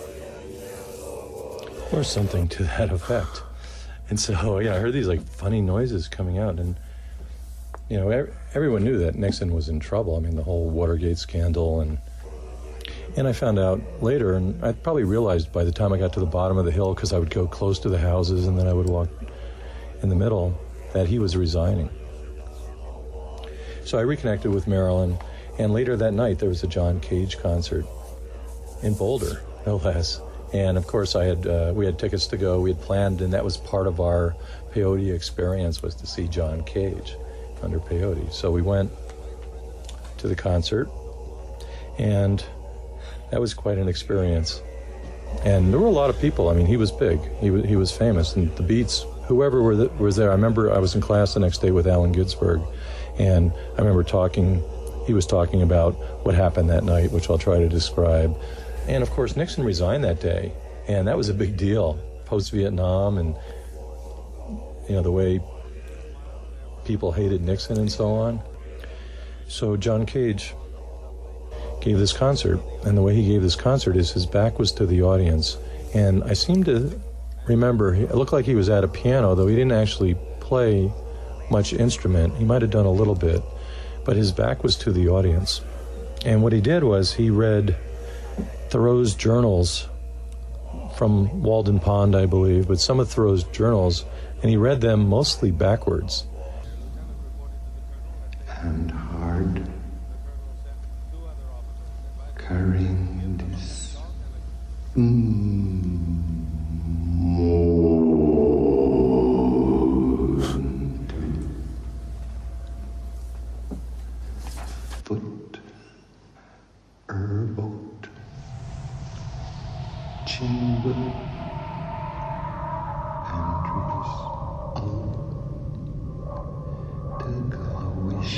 Or something to that effect. And so, yeah, I heard these like funny noises coming out, and you know, everyone knew that Nixon was in trouble. I mean, the whole Watergate scandal, and and I found out later, and I probably realized by the time I got to the bottom of the hill, because I would go close to the houses and then I would walk in the middle, that he was resigning. So I reconnected with Marilyn, and later that night there was a John Cage concert in Boulder, no less. And of course, I had uh, we had tickets to go. We had planned, and that was part of our peyote experience, was to see John Cage under peyote. So we went to the concert, and that was quite an experience. And there were a lot of people. I mean, he was big. He was he was famous, and the Beats, whoever were the, was there. I remember I was in class the next day with Allen Ginsberg, and I remember talking. He was talking about what happened that night, which I'll try to describe. And of course, Nixon resigned that day, and that was a big deal, post-Vietnam, and you know, the way people hated Nixon and so on. So John Cage gave this concert, and the way he gave this concert is his back was to the audience. And I seem to remember, it looked like he was at a piano, though he didn't actually play much instrument. He might have done a little bit, but his back was to the audience. And what he did was he read Thoreau's journals from Walden Pond, I believe, but some of Thoreau's journals, and he read them mostly backwards. And hard, carrying this mm, foot, erboat, chamber, Andrews, all, Tagawish.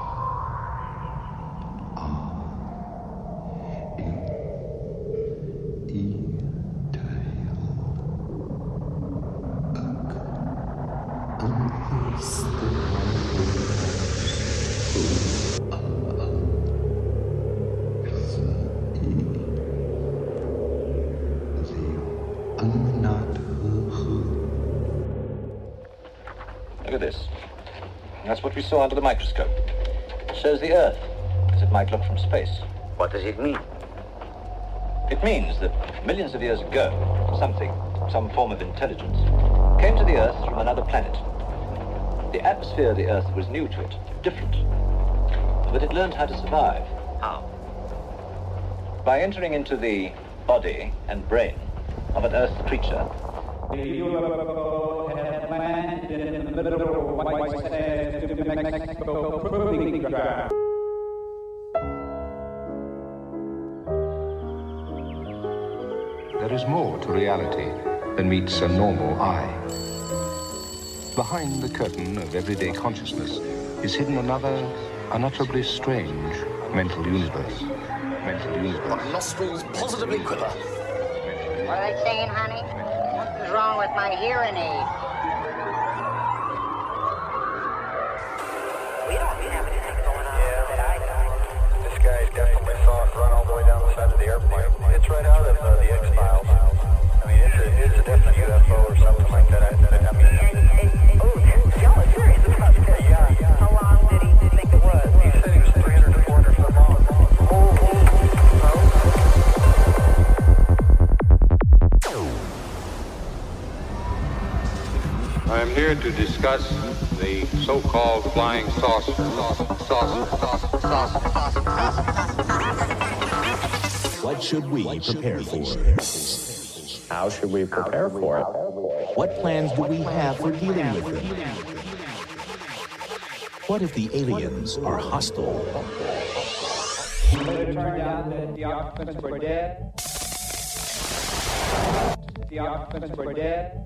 Look at this. That's what we saw under the microscope. It shows the Earth, as it might look from space. What does it mean? It means that millions of years ago, something, some form of intelligence, came to the Earth from another planet. The atmosphere of the Earth was new to it, different. But it learned how to survive. How? By entering into the body and brain of an Earth creature. The U F O has landed in the middle of what says to Mexico proving ground. There is more to reality than meets a normal eye. Behind the curtain of everyday consciousness is hidden another, unutterably strange mental universe. Mental universe. My nostrils positively quiver. What are they saying, honey? What's wrong with my hearing aid? We don't have anything going on yeah. that I know. This guy definitely saw it run all the way down the side of the airplane. It's right out of uh, the X-Files. I mean, it's a, it's a definite U F O or something like that. I, I mean, oh, y'all are serious about that? Yeah, yeah. How long did he think it was? He said he was three hundred to four hundred foot long. Oh, I am here to discuss the so-called flying saucer. Saucer, saucer, saucer, saucer, saucer. What should we what prepare should we for? How should we prepare for it? What plans do we have for dealing with them? What if the aliens are hostile? It turned out that the occupants were dead. The occupants were dead.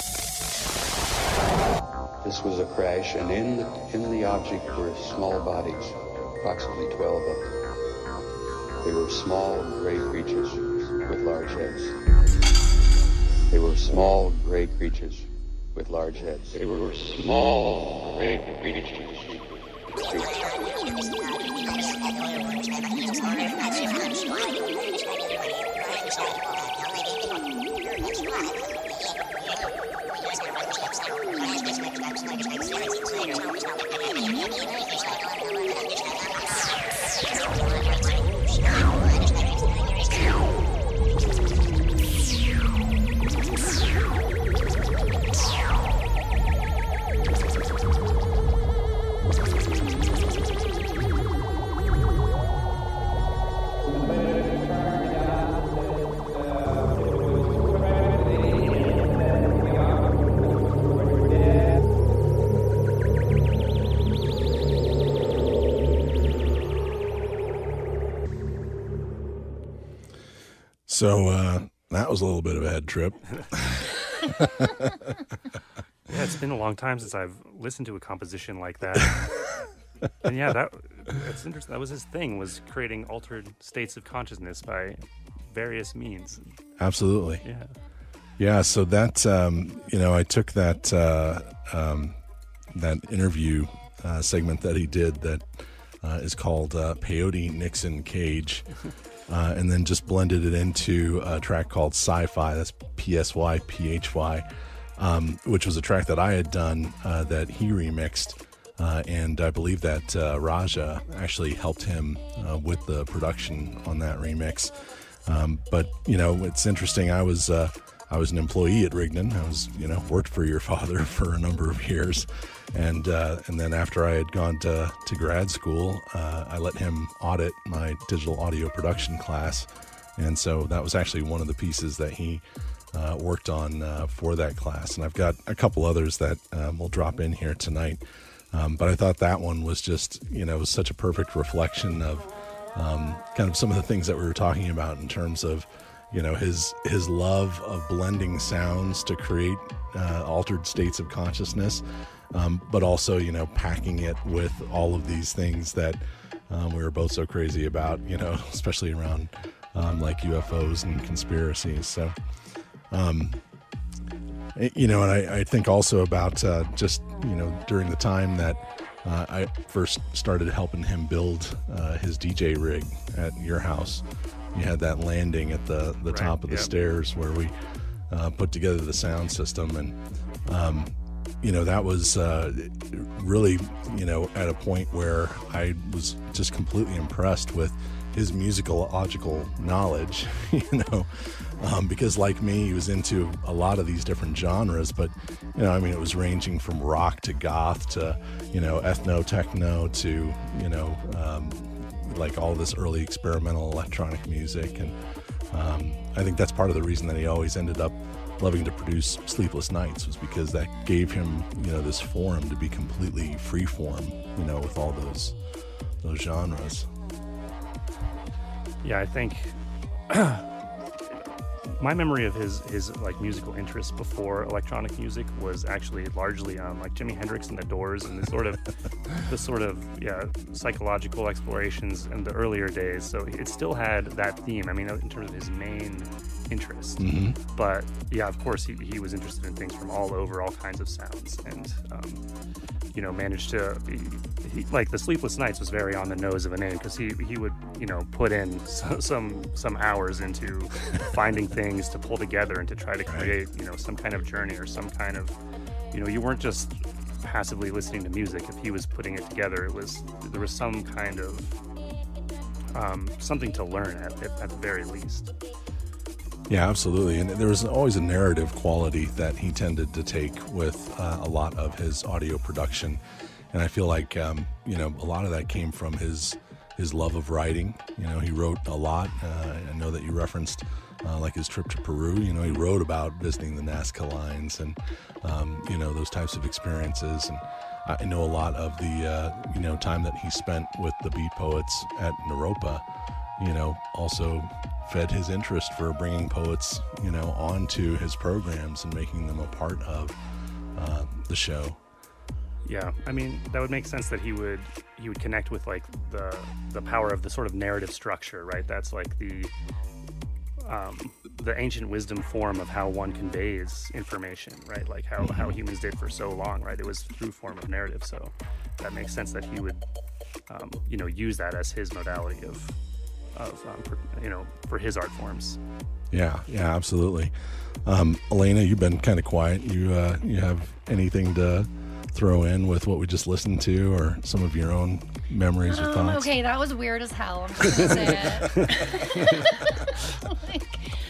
This was a crash, and in the, in the object were small bodies, approximately twelve of them. They were small, gray creatures with large heads. They were small, gray creatures with large heads. They were small, gray creatures. So uh, that was a little bit of a head trip. Yeah, it's been a long time since I've listened to a composition like that. And yeah, that that's interesting. That was his thing, was creating altered states of consciousness by various means. Absolutely. Yeah. Yeah, so that, um, you know, I took that uh, um, that interview uh, segment that he did that uh, is called uh, Peyote Nixon Cage, uh, and then just blended it into a track called Sci-Fi. That's P S Y P H Y, um, which was a track that I had done uh, that he remixed. Uh, and I believe that uh, Raja actually helped him uh, with the production on that remix. Um, but, you know, it's interesting. I was uh, I was an employee at Rigdon. I was, you know, worked for your father for a number of years. And uh, and then after I had gone to, to grad school, uh, I let him audit my digital audio production class. And so that was actually one of the pieces that he uh, worked on uh, for that class. And I've got a couple others that um, will drop in here tonight. Um, but I thought that one was just, you know, such a perfect reflection of um, kind of some of the things that we were talking about in terms of, you know, his his love of blending sounds to create uh, altered states of consciousness, um, but also, you know, packing it with all of these things that um, we were both so crazy about, you know, especially around um, like U F Os and conspiracies. So, um, you know, and I, I think also about uh, just, you know, during the time that uh, I first started helping him build uh, his D J rig at your house. You had that landing at the, the right, top of the yep. stairs where we uh, put together the sound system. And, um, you know, that was uh, really, you know, at a point where I was just completely impressed with his musicological knowledge, you know, um, because like me, he was into a lot of these different genres, but, you know, I mean, it was ranging from rock to goth to, you know, ethno-techno to, you know, um, like all this early experimental electronic music. And um, I think that's part of the reason that he always ended up loving to produce Sleepless Nights, was because that gave him, you know, this forum to be completely free form, you know, with all those those genres. Yeah, I think my memory of his his like musical interests before electronic music was actually largely on like Jimi Hendrix and the Doors and the sort of the sort of yeah psychological explorations in the earlier days. So it still had that theme. I mean, in terms of his main interest, mm-hmm. but yeah, of course he, he was interested in things from all over, all kinds of sounds, and um, you know managed to be, he, like the Sleepless Nights was very on the nose of a name, because he he would you know put in so, some some hours into finding things to pull together and to try to create you know some kind of journey or some kind of you know you weren't just passively listening to music. If he was putting it together, it was there was some kind of um, something to learn at, at the very least. Yeah, absolutely. And there was always a narrative quality that he tended to take with uh, a lot of his audio production. And I feel like, um, you know, a lot of that came from his his love of writing. You know, he wrote a lot. Uh, I know that you referenced uh, like his trip to Peru. You know, he wrote about visiting the Nazca lines and, um, you know, those types of experiences. And I know a lot of the, uh, you know, time that he spent with the beat poets at Naropa, you know, also fed his interest for bringing poets, you know, onto his programs and making them a part of uh, the show. Yeah, I mean, that would make sense that he would he would connect with like the the power of the sort of narrative structure, right? That's like the um, the ancient wisdom form of how one conveys information, right? Like how, how humans did for so long, right? It was through form of narrative, so that makes sense that he would, um, you know, use that as his modality of of um, for, you know for his art forms. Yeah, yeah, absolutely. Um, Elena, you've been kind of quiet. You uh, you have anything to throw in with what we just listened to, or some of your own memories or um, thoughts? Okay, that was weird as hell. I'm just gonna say it. like,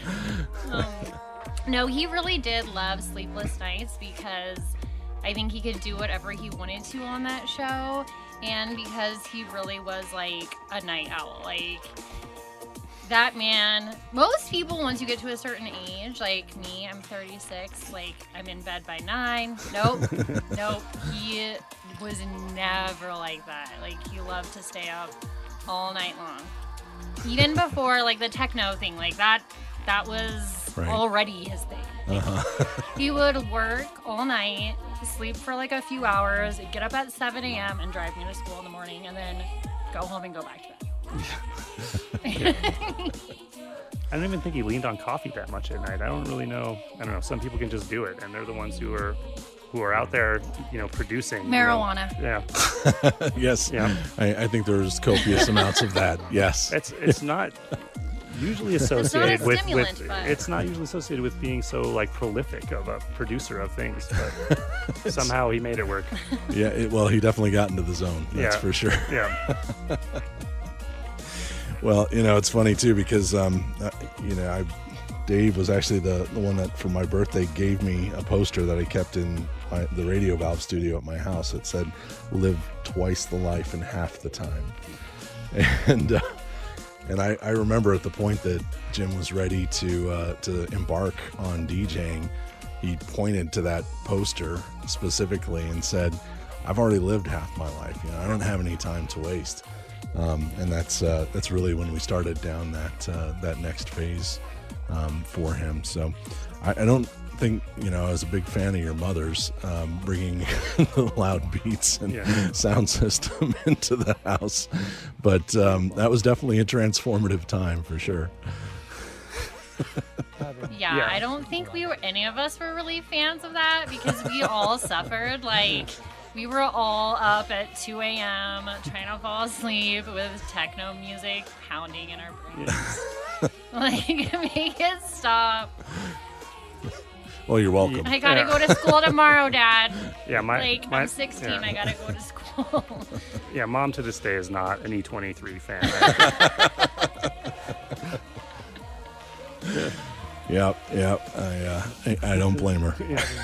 um, no, he really did love Sleepless Nights because I think he could do whatever he wanted to on that show, and because he really was like a night owl. Like, that man, most people, once you get to a certain age, like me, I'm thirty-six, like I'm in bed by nine. Nope. Nope. He was never like that. Like, he loved to stay up all night long. Even before like the techno thing, like that that was right. already his thing. Like, uh-huh. He would work all night, sleep for like a few hours, get up at seven a.m. and drive me to school in the morning, and then go home and go back to bed. Yeah. I don't even think he leaned on coffee that much at night. I don't really know. I don't know. Some people can just do it, and they're the ones who are who are out there, you know, producing marijuana. You know. Yeah. Yes. Yeah. I, I think there's copious amounts of that. Yes. It's it's not usually associated it's with, with but... it's not usually associated with being so like prolific of a producer of things, but somehow he made it work. Yeah. It, well, he definitely got into the zone. That's yeah. for sure. Yeah. Well, you know, it's funny too because, um, uh, you know, I, Dave was actually the, the one that for my birthday gave me a poster that I kept in my, the Radio Valve studio at my house. It said, "Live twice the life in half the time." And uh, and I, I remember at the point that Jim was ready to uh, to embark on DJing, he pointed to that poster specifically and said, "I've already lived half my life. You know, I don't have any time to waste." Um, and that's uh, that's really when we started down that uh, that next phase um, for him. So I, I don't think, you know, I was a big fan of your mother's um, bringing the loud beats and yeah. sound system into the house, but um, that was definitely a transformative time for sure. Yeah, yeah, I don't think we were any of us were really fans of that because we all suffered. Like, we were all up at two a.m. trying to fall asleep with techno music pounding in our brains. Yeah. Like, make it stop. Well, you're welcome. I gotta yeah. go to school tomorrow, Dad. Yeah, my like my, I'm sixteen. Yeah. I gotta go to school. Yeah, Mom to this day is not an E twenty-three fan. Yep, yep. I, uh, I, I don't blame her.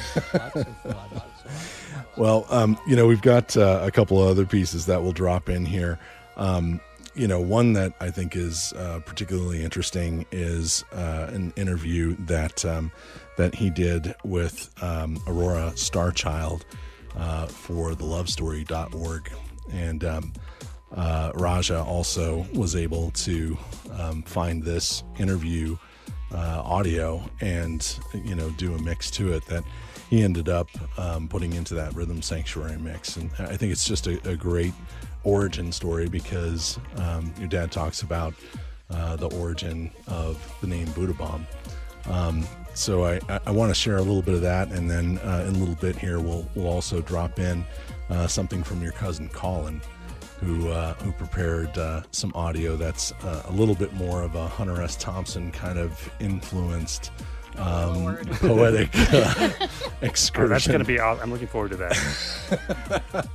Well, um, you know, we've got uh, a couple of other pieces that will drop in here. Um, you know, one that I think is uh, particularly interesting is uh, an interview that um, that he did with um, Aurora Starchild uh, for the love story dot org. And um, uh, Raja also was able to um, find this interview uh, audio and, you know, do a mix to it that he ended up um, putting into that Rhythm Sanctuary mix. And I think it's just a, a great origin story because um, your dad talks about uh, the origin of the name Buddha Bomb. Um, so I, I want to share a little bit of that, and then uh, in a little bit here we'll we'll also drop in uh, something from your cousin Colin, who uh, who prepared uh, some audio that's uh, a little bit more of a Hunter S. Thompson kind of influenced um, poetic uh, excursion. Oh, that's going to be. I'm looking forward to that.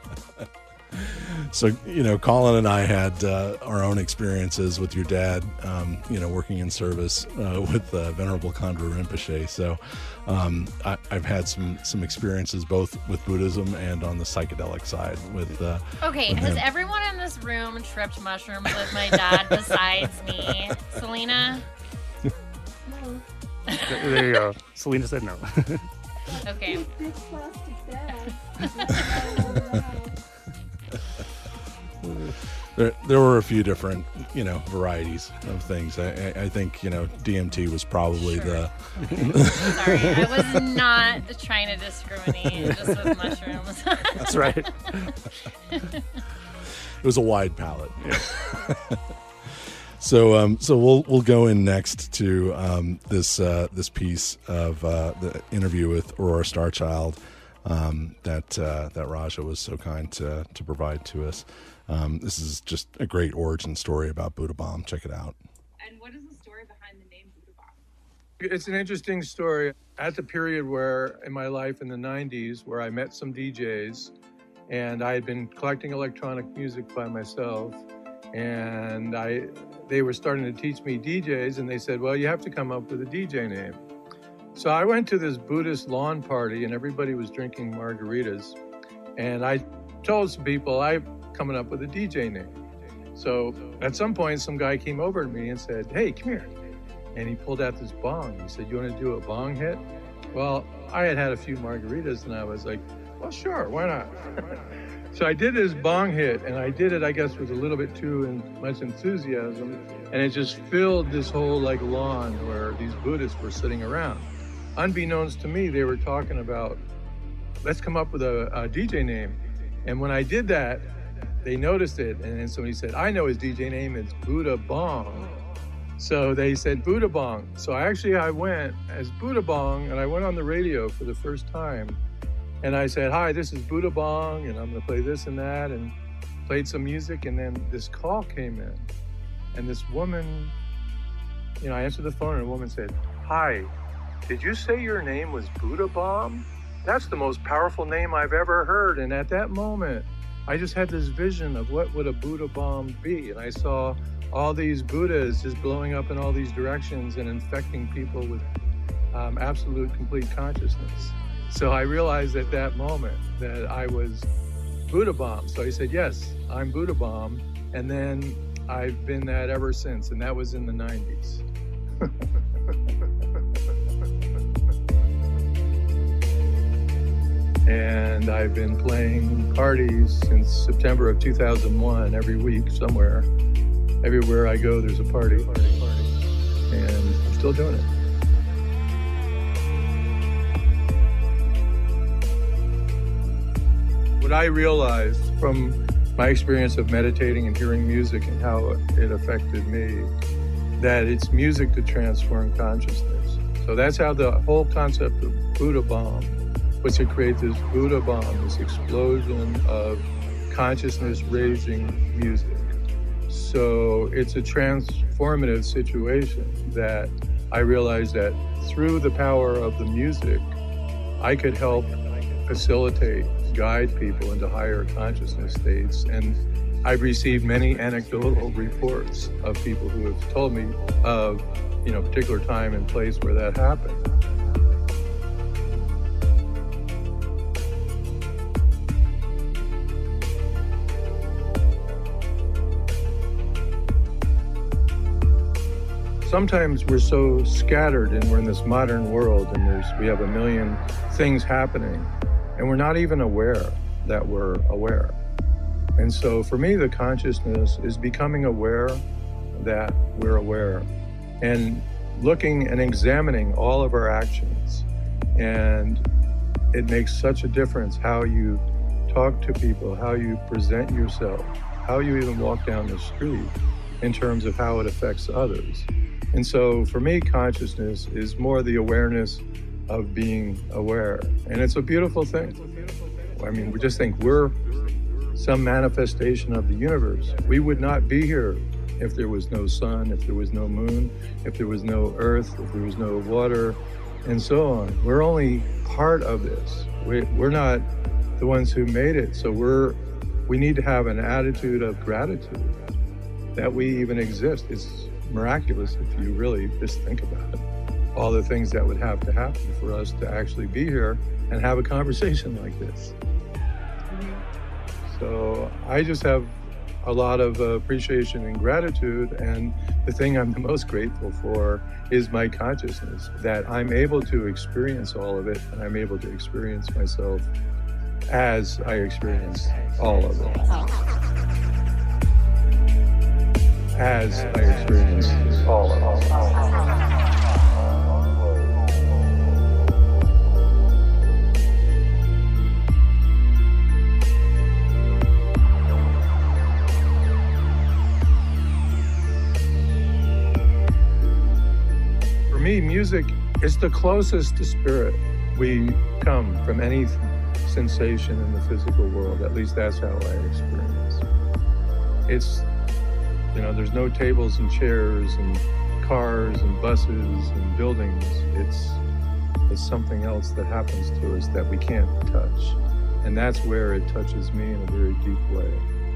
So, you know, Colin and I had uh, our own experiences with your dad, um, you know, working in service uh, with uh, Venerable Khandra Rinpoche. So um, I, I've had some some experiences both with Buddhism and on the psychedelic side with uh, Okay, with has him. everyone in this room tripped mushrooms with my dad besides me? Selena? There you go. Selena said no. Okay. Big plastic bag. There, there were a few different, you know, varieties of things. I, I, I think, you know, D M T was probably Sure. the. Sorry, I was not trying to discriminate just with mushrooms. That's right. It was a wide palette. Yeah. So, um, so we'll we'll go in next to um, this uh, this piece of uh, the interview with Aurora Starchild um, that uh, that Raja was so kind to to provide to us. Um, this is just a great origin story about Buddha Bomb. Check it out. And what is the story behind the name Buddha Bomb? It's an interesting story. At the period where, in my life in the nineties, where I met some D Js, and I had been collecting electronic music by myself, and I, they were starting to teach me D Js, and they said, well, you have to come up with a D J name. So I went to this Buddhist lawn party, and everybody was drinking margaritas, and I told some people I'm coming up with a D J name. So at some point, some guy came over to me and said, hey, come here. And he pulled out this bong. He said, you want to do a bong hit? Well, I had had a few margaritas, and I was like, well, sure, why not? So I did this bong hit, and I did it, I guess, with a little bit too en- much enthusiasm, and it just filled this whole like lawn where these Buddhists were sitting around. Unbeknownst to me, they were talking about, let's come up with a, a D J name. And when I did that, they noticed it, and then somebody said, I know his D J name is Buddha Bong. So they said Buddha Bong. So actually I went as Buddha Bong, and I went on the radio for the first time. And I said, hi, this is Buddha Bong, and I'm gonna play this and that, and played some music, and then this call came in. And this woman, you know, I answered the phone, and a woman said, hi, did you say your name was Buddha Bomb? That's the most powerful name I've ever heard. And at that moment, I just had this vision of what would a Buddha bomb be. And I saw all these Buddhas just blowing up in all these directions and infecting people with um, absolute complete consciousness. So I realized at that moment that I was Buddha Bomb. So I said, yes, I'm Buddha Bomb. And then I've been that ever since. And that was in the nineties. And I've been playing parties since September of two thousand one, every week somewhere. Everywhere I go, there's a party, party, party. And I'm still doing it. What I realized from my experience of meditating and hearing music and how it affected me, that it's music to transform consciousness. So that's how the whole concept of Buddha Bomb was to create this Buddha Bomb, this explosion of consciousness-raising music. So it's a transformative situation that I realized that through the power of the music, I could help facilitate, guide people into higher consciousness states. And I've received many anecdotal reports of people who have told me of, you know, particular time and place where that happened. Sometimes we're so scattered and we're in this modern world and there's we have a million things happening and we're not even aware that we're aware. And so for me, the consciousness is becoming aware that we're aware and looking and examining all of our actions. And it makes such a difference how you talk to people, how you present yourself, how you even walk down the street in terms of how it affects others. And so for me, consciousness is more the awareness of being aware. And it's a beautiful thing. I mean, we just think we're some manifestation of the universe. We would not be here if there was no sun, if there was no moon, if there was no earth, if there was no water, and so on. We're only part of this. We, we're not the ones who made it. So we're we need to have an attitude of gratitude that we even exist. It's miraculous if you really just think about it. All the things that would have to happen for us to actually be here and have a conversation like this. So I just have a lot of uh, appreciation and gratitude, and the thing I'm the most grateful for is my consciousness, that I'm able to experience all of it, and I'm able to experience myself as I experience all of it. As I experience all of it. For me, music is the closest to spirit we come from any sensation in the physical world. At least that's how I experience. It's, you know, there's no tables and chairs and cars and buses and buildings. It's it's something else that happens to us that we can't touch. And that's where it touches me in a very deep way.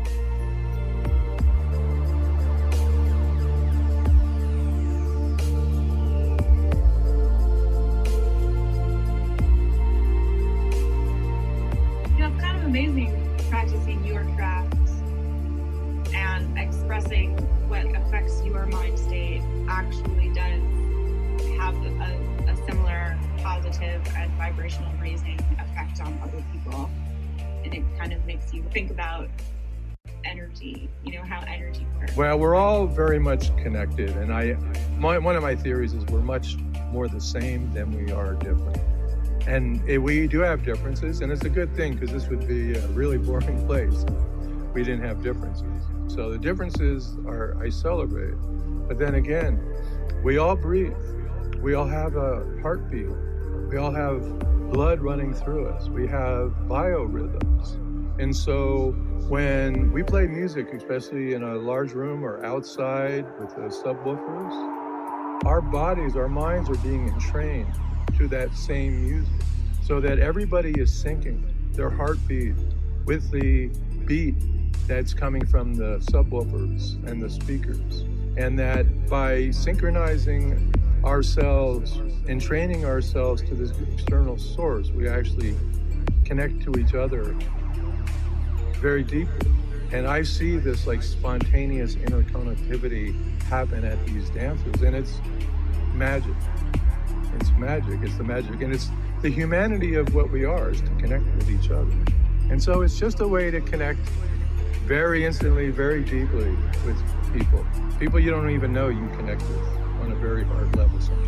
Amazing practicing your craft and expressing what affects your mind state actually does have a, a similar positive and vibrational raising effect on other people. And it kind of makes you think about energy, you know, how energy works. Well, we're all very much connected. And I, my, one of my theories is we're much more the same than we are different. And it, we do have differences, and it's a good thing because this would be a really boring place if we didn't have differences. So the differences are, I celebrate. But then again, we all breathe. We all have a heartbeat. We all have blood running through us. We have biorhythms. And so when we play music, especially in a large room or outside with the subwoofers, our bodies, our minds are being entrained to that same music, so that everybody is syncing their heartbeat with the beat that's coming from the subwoofers and the speakers. And that by synchronizing ourselves and training ourselves to this external source, we actually connect to each other very deeply. And I see this like spontaneous interconnectivity happen at these dances, and it's magic. It's magic, it's the magic, and it's the humanity of what we are is to connect with each other. And so it's just a way to connect very instantly, very deeply with people. People you don't even know you connect with on a very hard level sometimes.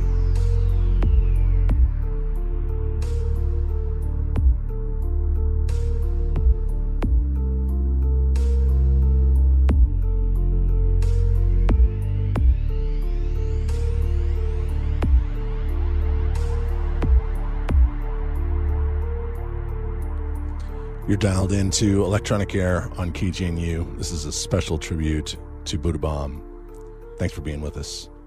You're dialed into Electronic Air on K G N U. This is a special tribute to Buddha Bomb. Thanks for being with us.